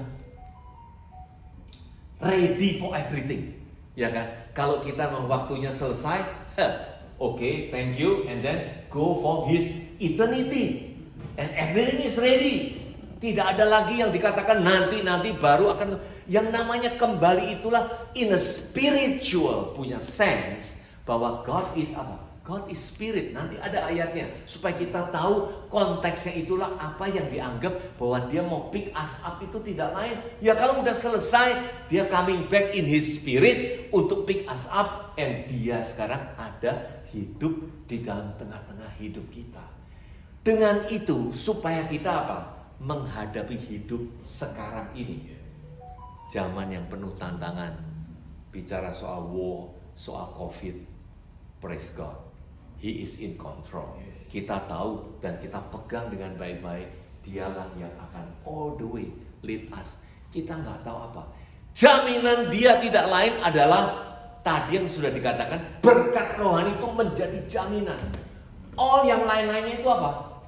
A: ready for everything, ya kan? Kalau kita waktunya selesai, okay, thank you, and then go for His eternity, and everything is ready. Tidak ada lagi yang dikatakan nanti baru akan. Yang namanya kembali itulah in a spiritual punya sense bahwa God is apa? God is spirit. Nanti ada ayatnya supaya kita tahu konteksnya itulah apa yang dianggap bahwa dia mau pick us up itu tidak lain. Ya kalau udah selesai dia coming back in His spirit untuk pick us up, and dia sekarang ada hidup di dalam tengah-tengah hidup kita. Dengan itu supaya kita menghadapi hidup sekarang ini. Zaman yang penuh tantangan. Bicara soal war, soal COVID. Praise God. He is in control. Kita tahu dan kita pegang dengan baik-baik. Dialah yang akan all the way lead us. Kita nggak tahu apa. Jaminan dia tidak lain adalah tadi yang sudah dikatakan berkat rohani itu menjadi jaminan. All yang lain-lainnya itu apa?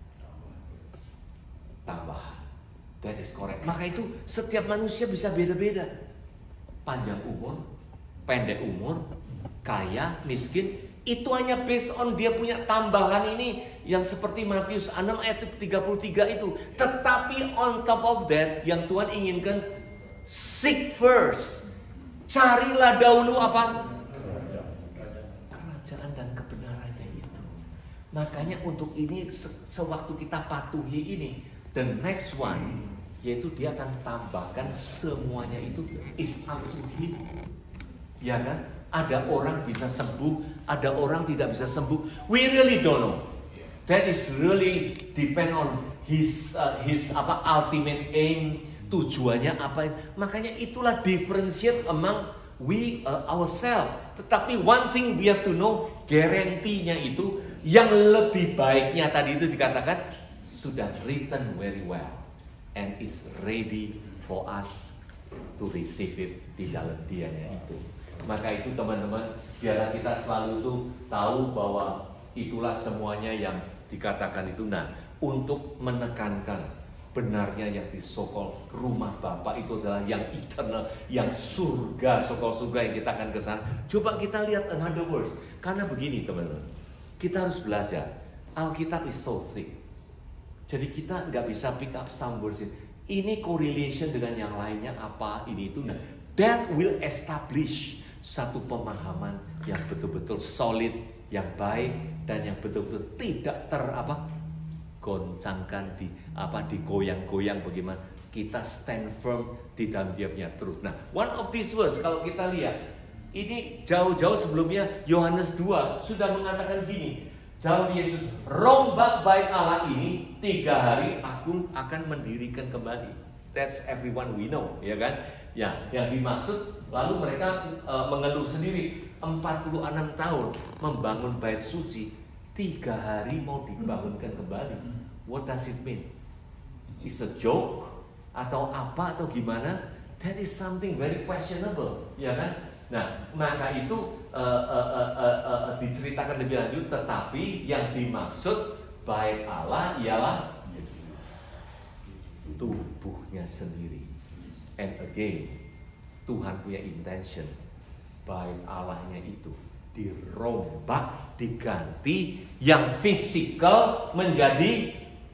A: Tambahan. That is correct. Maka itu setiap manusia bisa beda-beda. Panjang umur, pendek umur, kaya, miskin. Itu hanya based on dia punya tambahan ini yang seperti Matius 6 ayat 33 itu. Tetapi on top of that yang Tuhan inginkan, seek first. Carilah dahulu apa? Kerajaan dan kebenarannya itu. Makanya untuk ini sewaktu kita patuhi ini, the next one yaitu dia akan tambahkan semuanya itu is up to Him. Ya kan? Ada orang bisa sembuh, ada orang tidak bisa sembuh. We really don't know. That is really depend on his ultimate aim, tujuannya apa. Makanya itulah differentiate among we ourselves. Tetapi one thing we have to know, guarantee-nya itu yang lebih baiknya tadi itu dikatakan sudah written very well and is ready for us to receive it di dalam dianya itu. Maka itu teman-teman, biarlah kita selalu tuh tahu bahwa itulah semuanya yang dikatakan itu. Nah, untuk menekankan benarnya yang di so-called rumah Bapa itu adalah yang eternal, yang surga, so-called surga yang kita akan ke sana. Coba kita lihat another verse. Karena begini teman-teman, kita harus belajar. Alkitab is so thick. Jadi kita nggak bisa pick up some verse. Ini correlation dengan yang lainnya apa, ini itu. Nah, that will establish satu pemahaman yang betul-betul solid, yang baik, dan yang betul-betul tidak goncangkan digoyang-goyang bagaimana kita stand firm di dalam dia punya truth. Nah, one of these words kalau kita lihat ini jauh-jauh sebelumnya Yohanes 2 sudah mengatakan gini. Jawab Yesus, rombak bait Allah ini 3 hari aku akan mendirikan kembali. That's everyone we know, ya kan? Ya, yang dimaksud lalu mereka mengeluh sendiri 46 tahun membangun bait suci, 3 hari mau dibangunkan kembali. What does it mean? Is a joke atau apa atau gimana? That is something very questionable, ya kan? Nah, maka itu diceritakan lebih lanjut, tetapi yang dimaksud bait Allah ialah tubuhnya sendiri. And again, Tuhan punya intention bait Allahnya itu dirombak, diganti, yang fisikal menjadi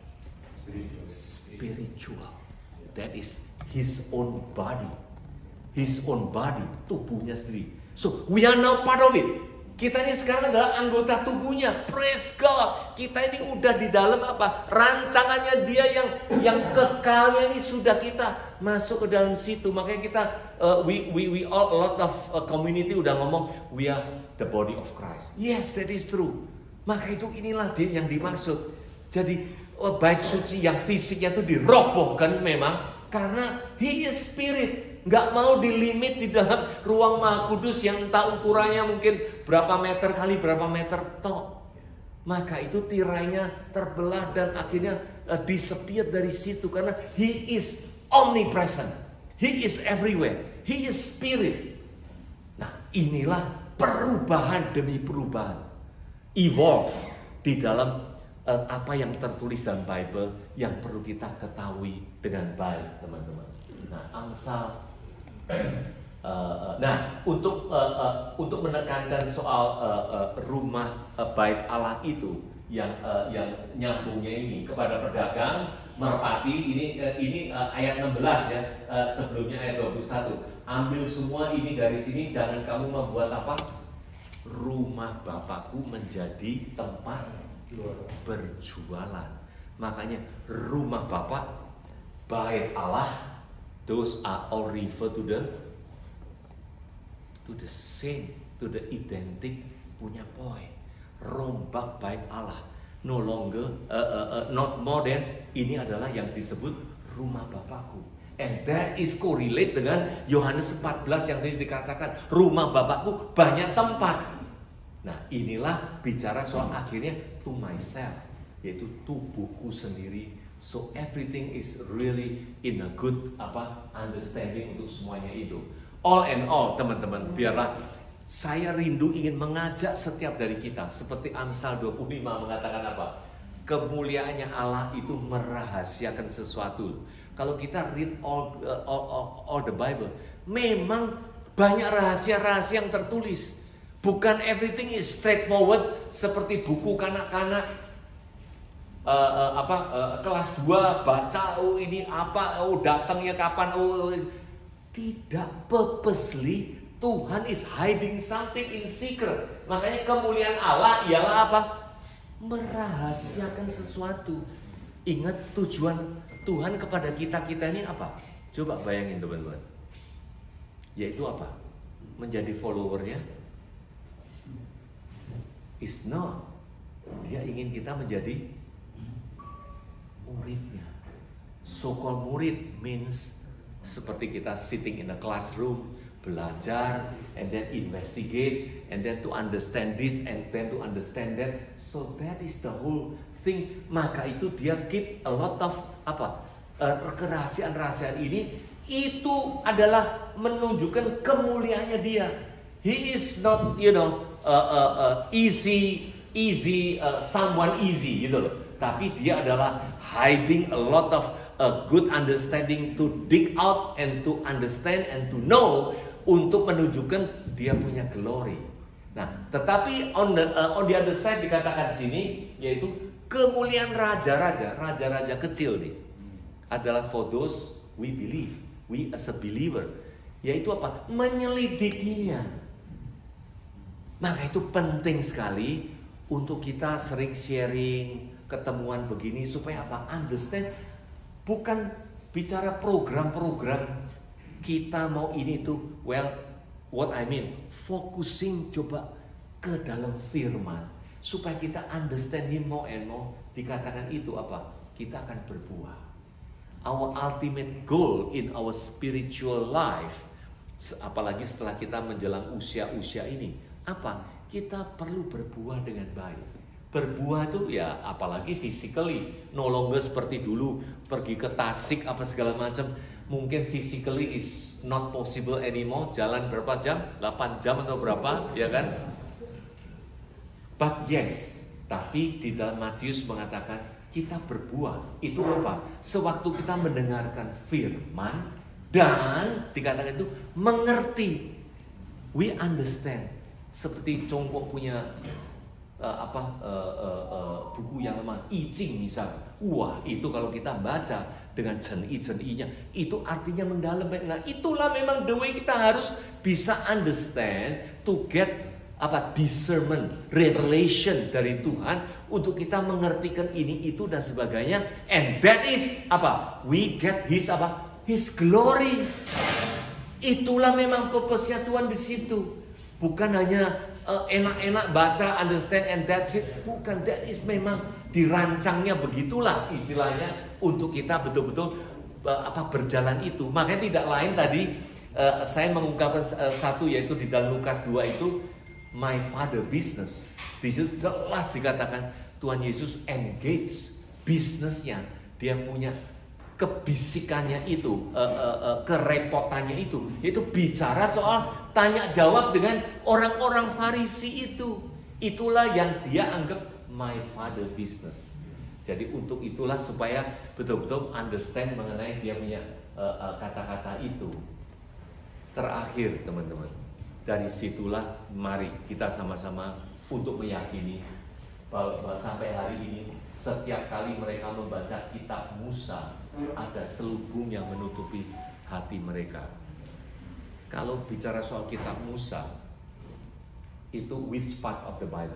A: spiritual. That is His own body. His own body, tubuhnya sendiri. So we are now part of it. Kita ini sekarang adalah anggota tubuhnya. Praise God. Kita ini udah di dalam apa? Rancangannya Dia yang kekalnya ini sudah kita masuk ke dalam situ. Makanya kita we all, a lot of community udah ngomong we are the body of Christ. Yes, that is true. Maka itu inilah yang dimaksud. Jadi bait suci yang fisiknya itu dirobohkan memang karena He is Spirit. Nggak mau dilimit di dalam ruang Maha Kudus yang entah ukurannya mungkin berapa meter kali berapa meter toh. Maka itu tirainya terbelah dan akhirnya disepit dari situ karena He is omnipresent. He is everywhere. He is Spirit. Nah, inilah perubahan demi perubahan. Evolve di dalam apa yang tertulis dalam Bible yang perlu kita ketahui dengan baik, teman-teman. Nah, Amsal nah, untuk menekankan soal rumah bait Allah itu yang nyambungnya ini kepada pedagang merpati ini ayat 16 ya, sebelumnya ayat 21. Ambil semua ini dari sini, jangan kamu membuat apa? Rumah Bapakku menjadi tempat berjualan. Makanya rumah Bapak, bait Allah, those are all refer to the same, to the identic punya point. Rombak bait Allah, no longer, not more than, ini adalah yang disebut rumah Bapakku. And that is correlate dengan Yohanes 14 yang tadi dikatakan rumah Bapakku banyak tempat. Nah, inilah bicara soal akhirnya to myself, yaitu tubuhku sendiri. So everything is really in a good understanding untuk semuanya itu. All and all, teman-teman, biarlah saya rindu ingin mengajak setiap dari kita seperti Amsal 25 mengatakan apa? Kemuliaannya Allah itu merahasiakan sesuatu. Kalau kita read all the Bible, memang banyak rahasia-rahasia yang tertulis. Bukan everything is straightforward seperti buku kanak-kanak. Kelas 2 baca ini apa, datangnya kapan, tidak, purposely Tuhan is hiding something in secret. Makanya kemuliaan Allah ialah apa? Merahasiakan sesuatu. Ingat tujuan Tuhan kepada kita ini apa? Coba bayangin teman-teman. Yaitu apa? Menjadi followernya is not. Dia ingin kita menjadi muridnya. So-called murid means seperti kita sitting in a classroom, belajar, and then investigate, and then to understand this, and then to understand that. So that is the whole thing. Maka itu dia keep a lot of kerahasiaan-rahasiaan ini. Itu adalah menunjukkan kemuliaannya dia. He is not, someone easy gitu loh. Tapi dia adalah hiding a lot of good understanding to dig out and to understand and to know untuk menunjukkan dia punya glory. Nah, tetapi on the other side dikatakan sini yaitu kemuliaan raja-raja kecil nih adalah for those we believe, we as a believer, yaitu apa? Menyelidikinya. Maka itu penting sekali untuk kita sering sharing ketemuan begini supaya apa? Understand, bukan bicara program-program kita mau ini tuh, well, what I mean, focusing coba ke dalam firman supaya kita understand Him more and more. Dikatakan itu apa? Kita akan berbuah. Our ultimate goal in our spiritual life, apalagi setelah kita menjelang usia-usia ini, apa? Kita perlu berbuah dengan baik. Berbuah itu ya apalagi physically, no longer seperti dulu pergi ke Tasik apa segala macam. Mungkin physically is not possible anymore. Jalan berapa jam? 8 jam atau berapa, ya kan? But yes, tapi di dalam Matius mengatakan kita berbuah. Itu apa? Sewaktu kita mendengarkan firman dan dikatakan itu mengerti. We understand. Seperti Congkok punya buku yang namanya I Ching misal. Wah, itu kalau kita baca dengan cen'i-cen'inya, itu artinya mendalam. Nah, itulah memang the way kita harus bisa understand to get discernment, revelation dari Tuhan untuk kita mengertikan ini itu dan sebagainya. And that is we get his glory. Itulah memang purpose-nya Tuhan di situ. Bukan hanya enak-enak baca, understand and that's it. Bukan, that is memang dirancangnya begitulah istilahnya untuk kita betul-betul berjalan itu. Makanya tidak lain tadi saya mengungkapkan satu, yaitu di dalam Lukas 2 itu my father business. Di situ jelas dikatakan Tuhan Yesus engage bisnisnya. Dia punya kebisikannya itu, kerepotannya itu bicara soal tanya jawab dengan orang-orang Farisi itu. Itulah yang dia anggap my father business. Jadi untuk itulah supaya betul-betul understand mengenai dia punya kata-kata itu. Terakhir teman-teman, dari situlah mari kita sama-sama untuk meyakini bahwa sampai hari ini setiap kali mereka membaca kitab Musa, ada selubung yang menutupi hati mereka. Kalau bicara soal kitab Musa, itu which part of the Bible?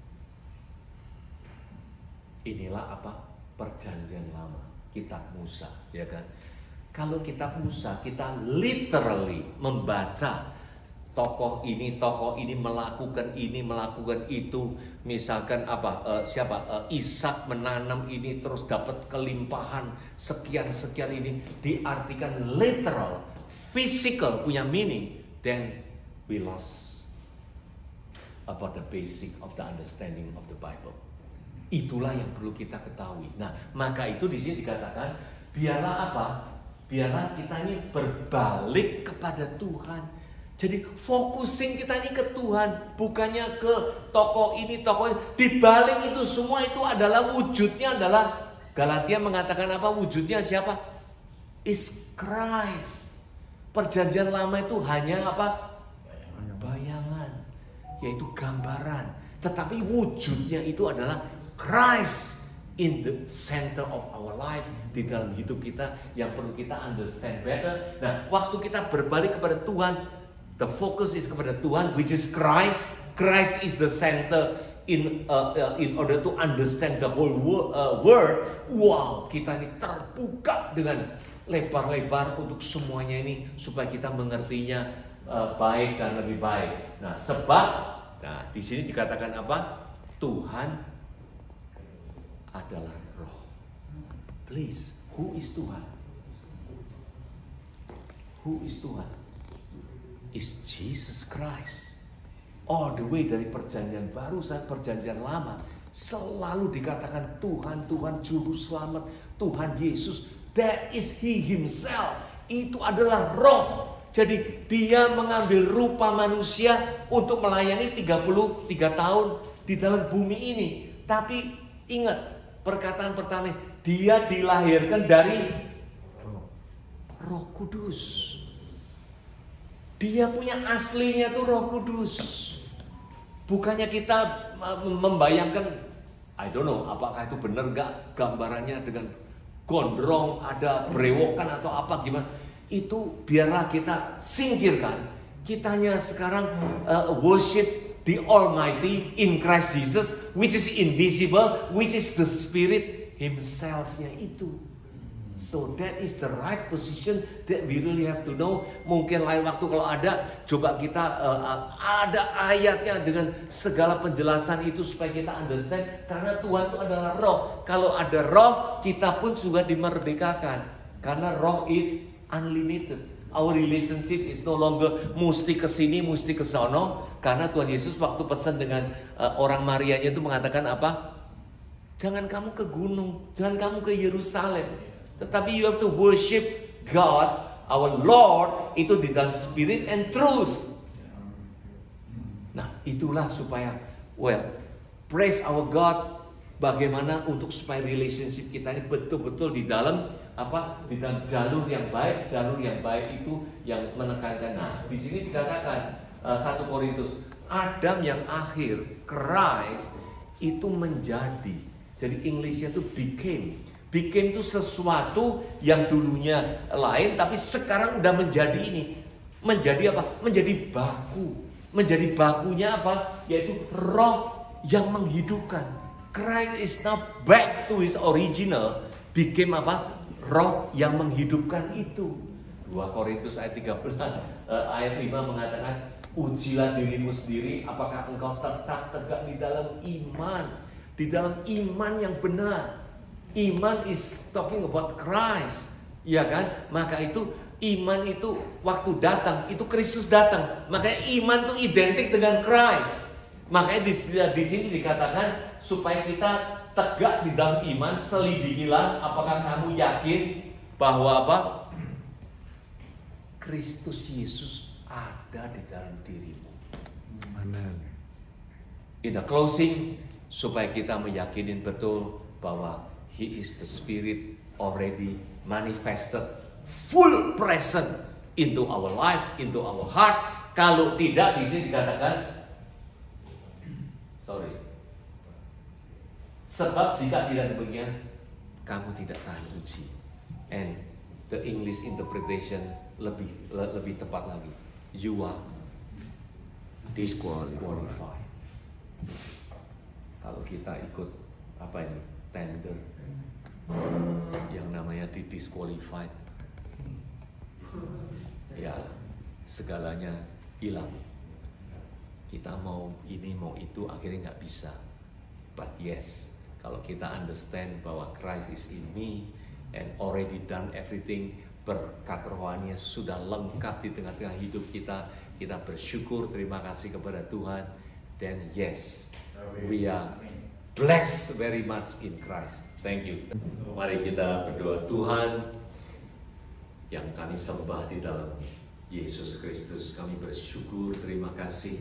A: Inilah perjanjian lama, kitab Musa, ya kan? Kalau kitab Musa kita literally membaca tokoh ini melakukan itu, misalkan Ishak menanam ini terus dapat kelimpahan sekian ini, diartikan literal, physical, punya meaning, then we lost about the basic of the understanding of the Bible. Itulah yang perlu kita ketahui. Nah, maka itu di sini dikatakan biarlah biarlah kita ini berbalik kepada Tuhan. Jadi focusing kita ini ke Tuhan, bukannya ke tokoh ini. Di balik itu semua itu adalah wujudnya adalah, Galatia mengatakan wujudnya siapa? Is Christ. Perjanjian lama itu hanya bayangan, yaitu gambaran. Tetapi wujudnya itu adalah Christ in the center of our life, di dalam hidup kita yang perlu kita understand better. Nah, waktu kita berbalik kepada Tuhan, the focus is kepada Tuhan, which is Christ. Christ is the center in order to understand the whole world. Wow, kita ini terbuka dengan lebar-lebar untuk semuanya ini supaya kita mengertinya baik dan lebih baik. Nah, di sini dikatakan Tuhan adalah Roh. Please, who is Tuhan? Who is Tuhan? Is Jesus Christ. All the way dari perjanjian baru sampai perjanjian lama selalu dikatakan Tuhan, Tuhan juru selamat, Tuhan Yesus. That is He Himself. Itu adalah Roh. Jadi dia mengambil rupa manusia untuk melayani 33 tahun di dalam bumi ini. Tapi ingat perkataan pertama, dia dilahirkan dari Roh Kudus. Dia punya aslinya tuh Roh Kudus. Bukannya kita membayangkan, I don't know apakah itu benar gak gambarannya dengan gondrong, ada brewokan atau gimana. Itu biarlah kita singkirkan. Kitanya sekarang worship the Almighty in Christ Jesus, which is invisible, which is the Spirit Himself-nya itu. So that is the right position that we really have to know. Mungkin lain waktu kalau ada, coba kita ada ayatnya dengan segala penjelasan itu supaya kita understand. Karena Tuhan itu adalah Roh. Kalau ada Roh, kita pun juga dimerdekakan. Karena Roh is unlimited. Our relationship is no longer mesti ke sini, mesti ke sono. Karena Tuhan Yesus waktu pesan dengan orang Marianya itu mengatakan jangan kamu ke gunung, jangan kamu ke Yerusalem, tetapi you have to worship God, our Lord, itu di dalam spirit and truth. Nah, itulah supaya praise our God. Bagaimana untuk supaya relationship kita ini betul-betul di dalam di dalam jalur yang baik. Jalur yang baik itu yang menekankan. Nah, di sini dikatakan 1 Korintus, Adam yang akhir, Christ itu menjadi. Jadi Englishnya itu became. Became itu sesuatu yang dulunya lain, tapi sekarang udah menjadi ini. Menjadi Menjadi baku. menjadi bakunya apa? Yaitu roh yang menghidupkan. Christ is now back to his original, became apa? Roh yang menghidupkan itu. 2 Korintus ayat 13 ayat 5 mengatakan, ujilah dirimu sendiri apakah engkau tetap tegak di dalam iman. Di dalam iman yang benar. Iman is talking about Christ, ya kan? Maka itu iman itu waktu datang itu Kristus datang. Makanya iman itu identik dengan Christ. Makanya di sini dikatakan supaya kita tegak di dalam iman, selidikilah apakah kamu yakin bahwa apa? Kristus Yesus ada di dalam dirimu.
B: Amen.
A: In the closing, supaya kita meyakinin betul bahwa He is the Spirit already manifested, full present into our life, into our heart. Kalau tidak, di sini dikatakan, sorry. Sebab jika tidak demikian, kamu tidak tahan uji. And the English interpretation lebih tepat lagi. You are disqualified. Kalau kita ikut apa ini? Tender yang namanya disqualified, ya segalanya hilang. Kita mau ini mau itu akhirnya nggak bisa. But yes, kalau kita understand bahwa Christ is in me and already done everything, berkat rohaninya sudah lengkap di tengah-tengah hidup kita, kita bersyukur, terima kasih kepada Tuhan. Then yes, we are blessed very much in Christ. Thank you. Mari kita berdoa. Tuhan yang kami sembah di dalam Yesus Kristus, kami bersyukur, terima kasih.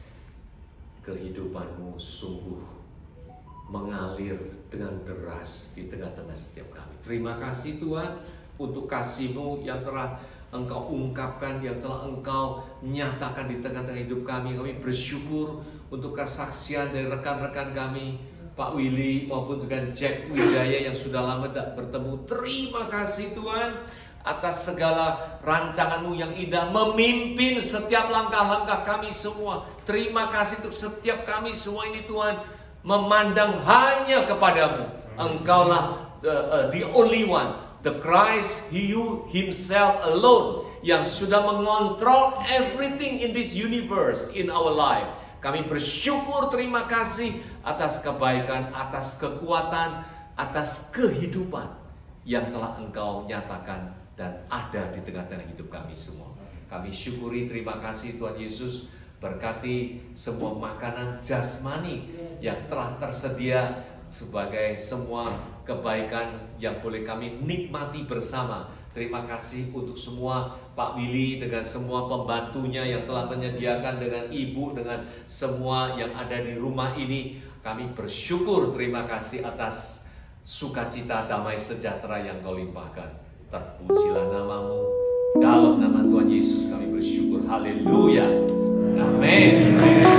A: Kehidupan-Mu sungguh mengalir dengan deras di tengah-tengah setiap kami. Terima kasih Tuhan untuk kasih-Mu yang telah Engkau ungkapkan, yang telah Engkau nyatakan di tengah-tengah hidup kami. Kami bersyukur untuk kesaksian dari rekan-rekan kami, Pak Willy maupun dengan Jack Wijaya yang sudah lama tak bertemu. Terima kasih Tuhan atas segala rancangan-Mu yang indah memimpin setiap langkah-langkah kami semua. Terima kasih untuk setiap kami semua ini Tuhan, memandang hanya kepadamu. Engkaulah the only one, the Christ, You Himself alone, yang sudah mengontrol everything in this universe, in our life. Kami bersyukur, terima kasih atas kebaikan, atas kekuatan, atas kehidupan yang telah Engkau nyatakan dan ada di tengah-tengah hidup kami semua. Kami syukuri, terima kasih Tuhan Yesus. Berkati semua makanan jasmani yang telah tersedia sebagai semua kebaikan yang boleh kami nikmati bersama. Terima kasih untuk semua Pak Willy dengan semua pembantunya yang telah menyediakan, dengan Ibu, dengan semua yang ada di rumah ini. Kami bersyukur, terima kasih atas sukacita, damai sejahtera yang Kau limpahkan. Terpujilah nama-Mu. Dalam nama Tuhan Yesus kami bersyukur. Haleluya. Amin.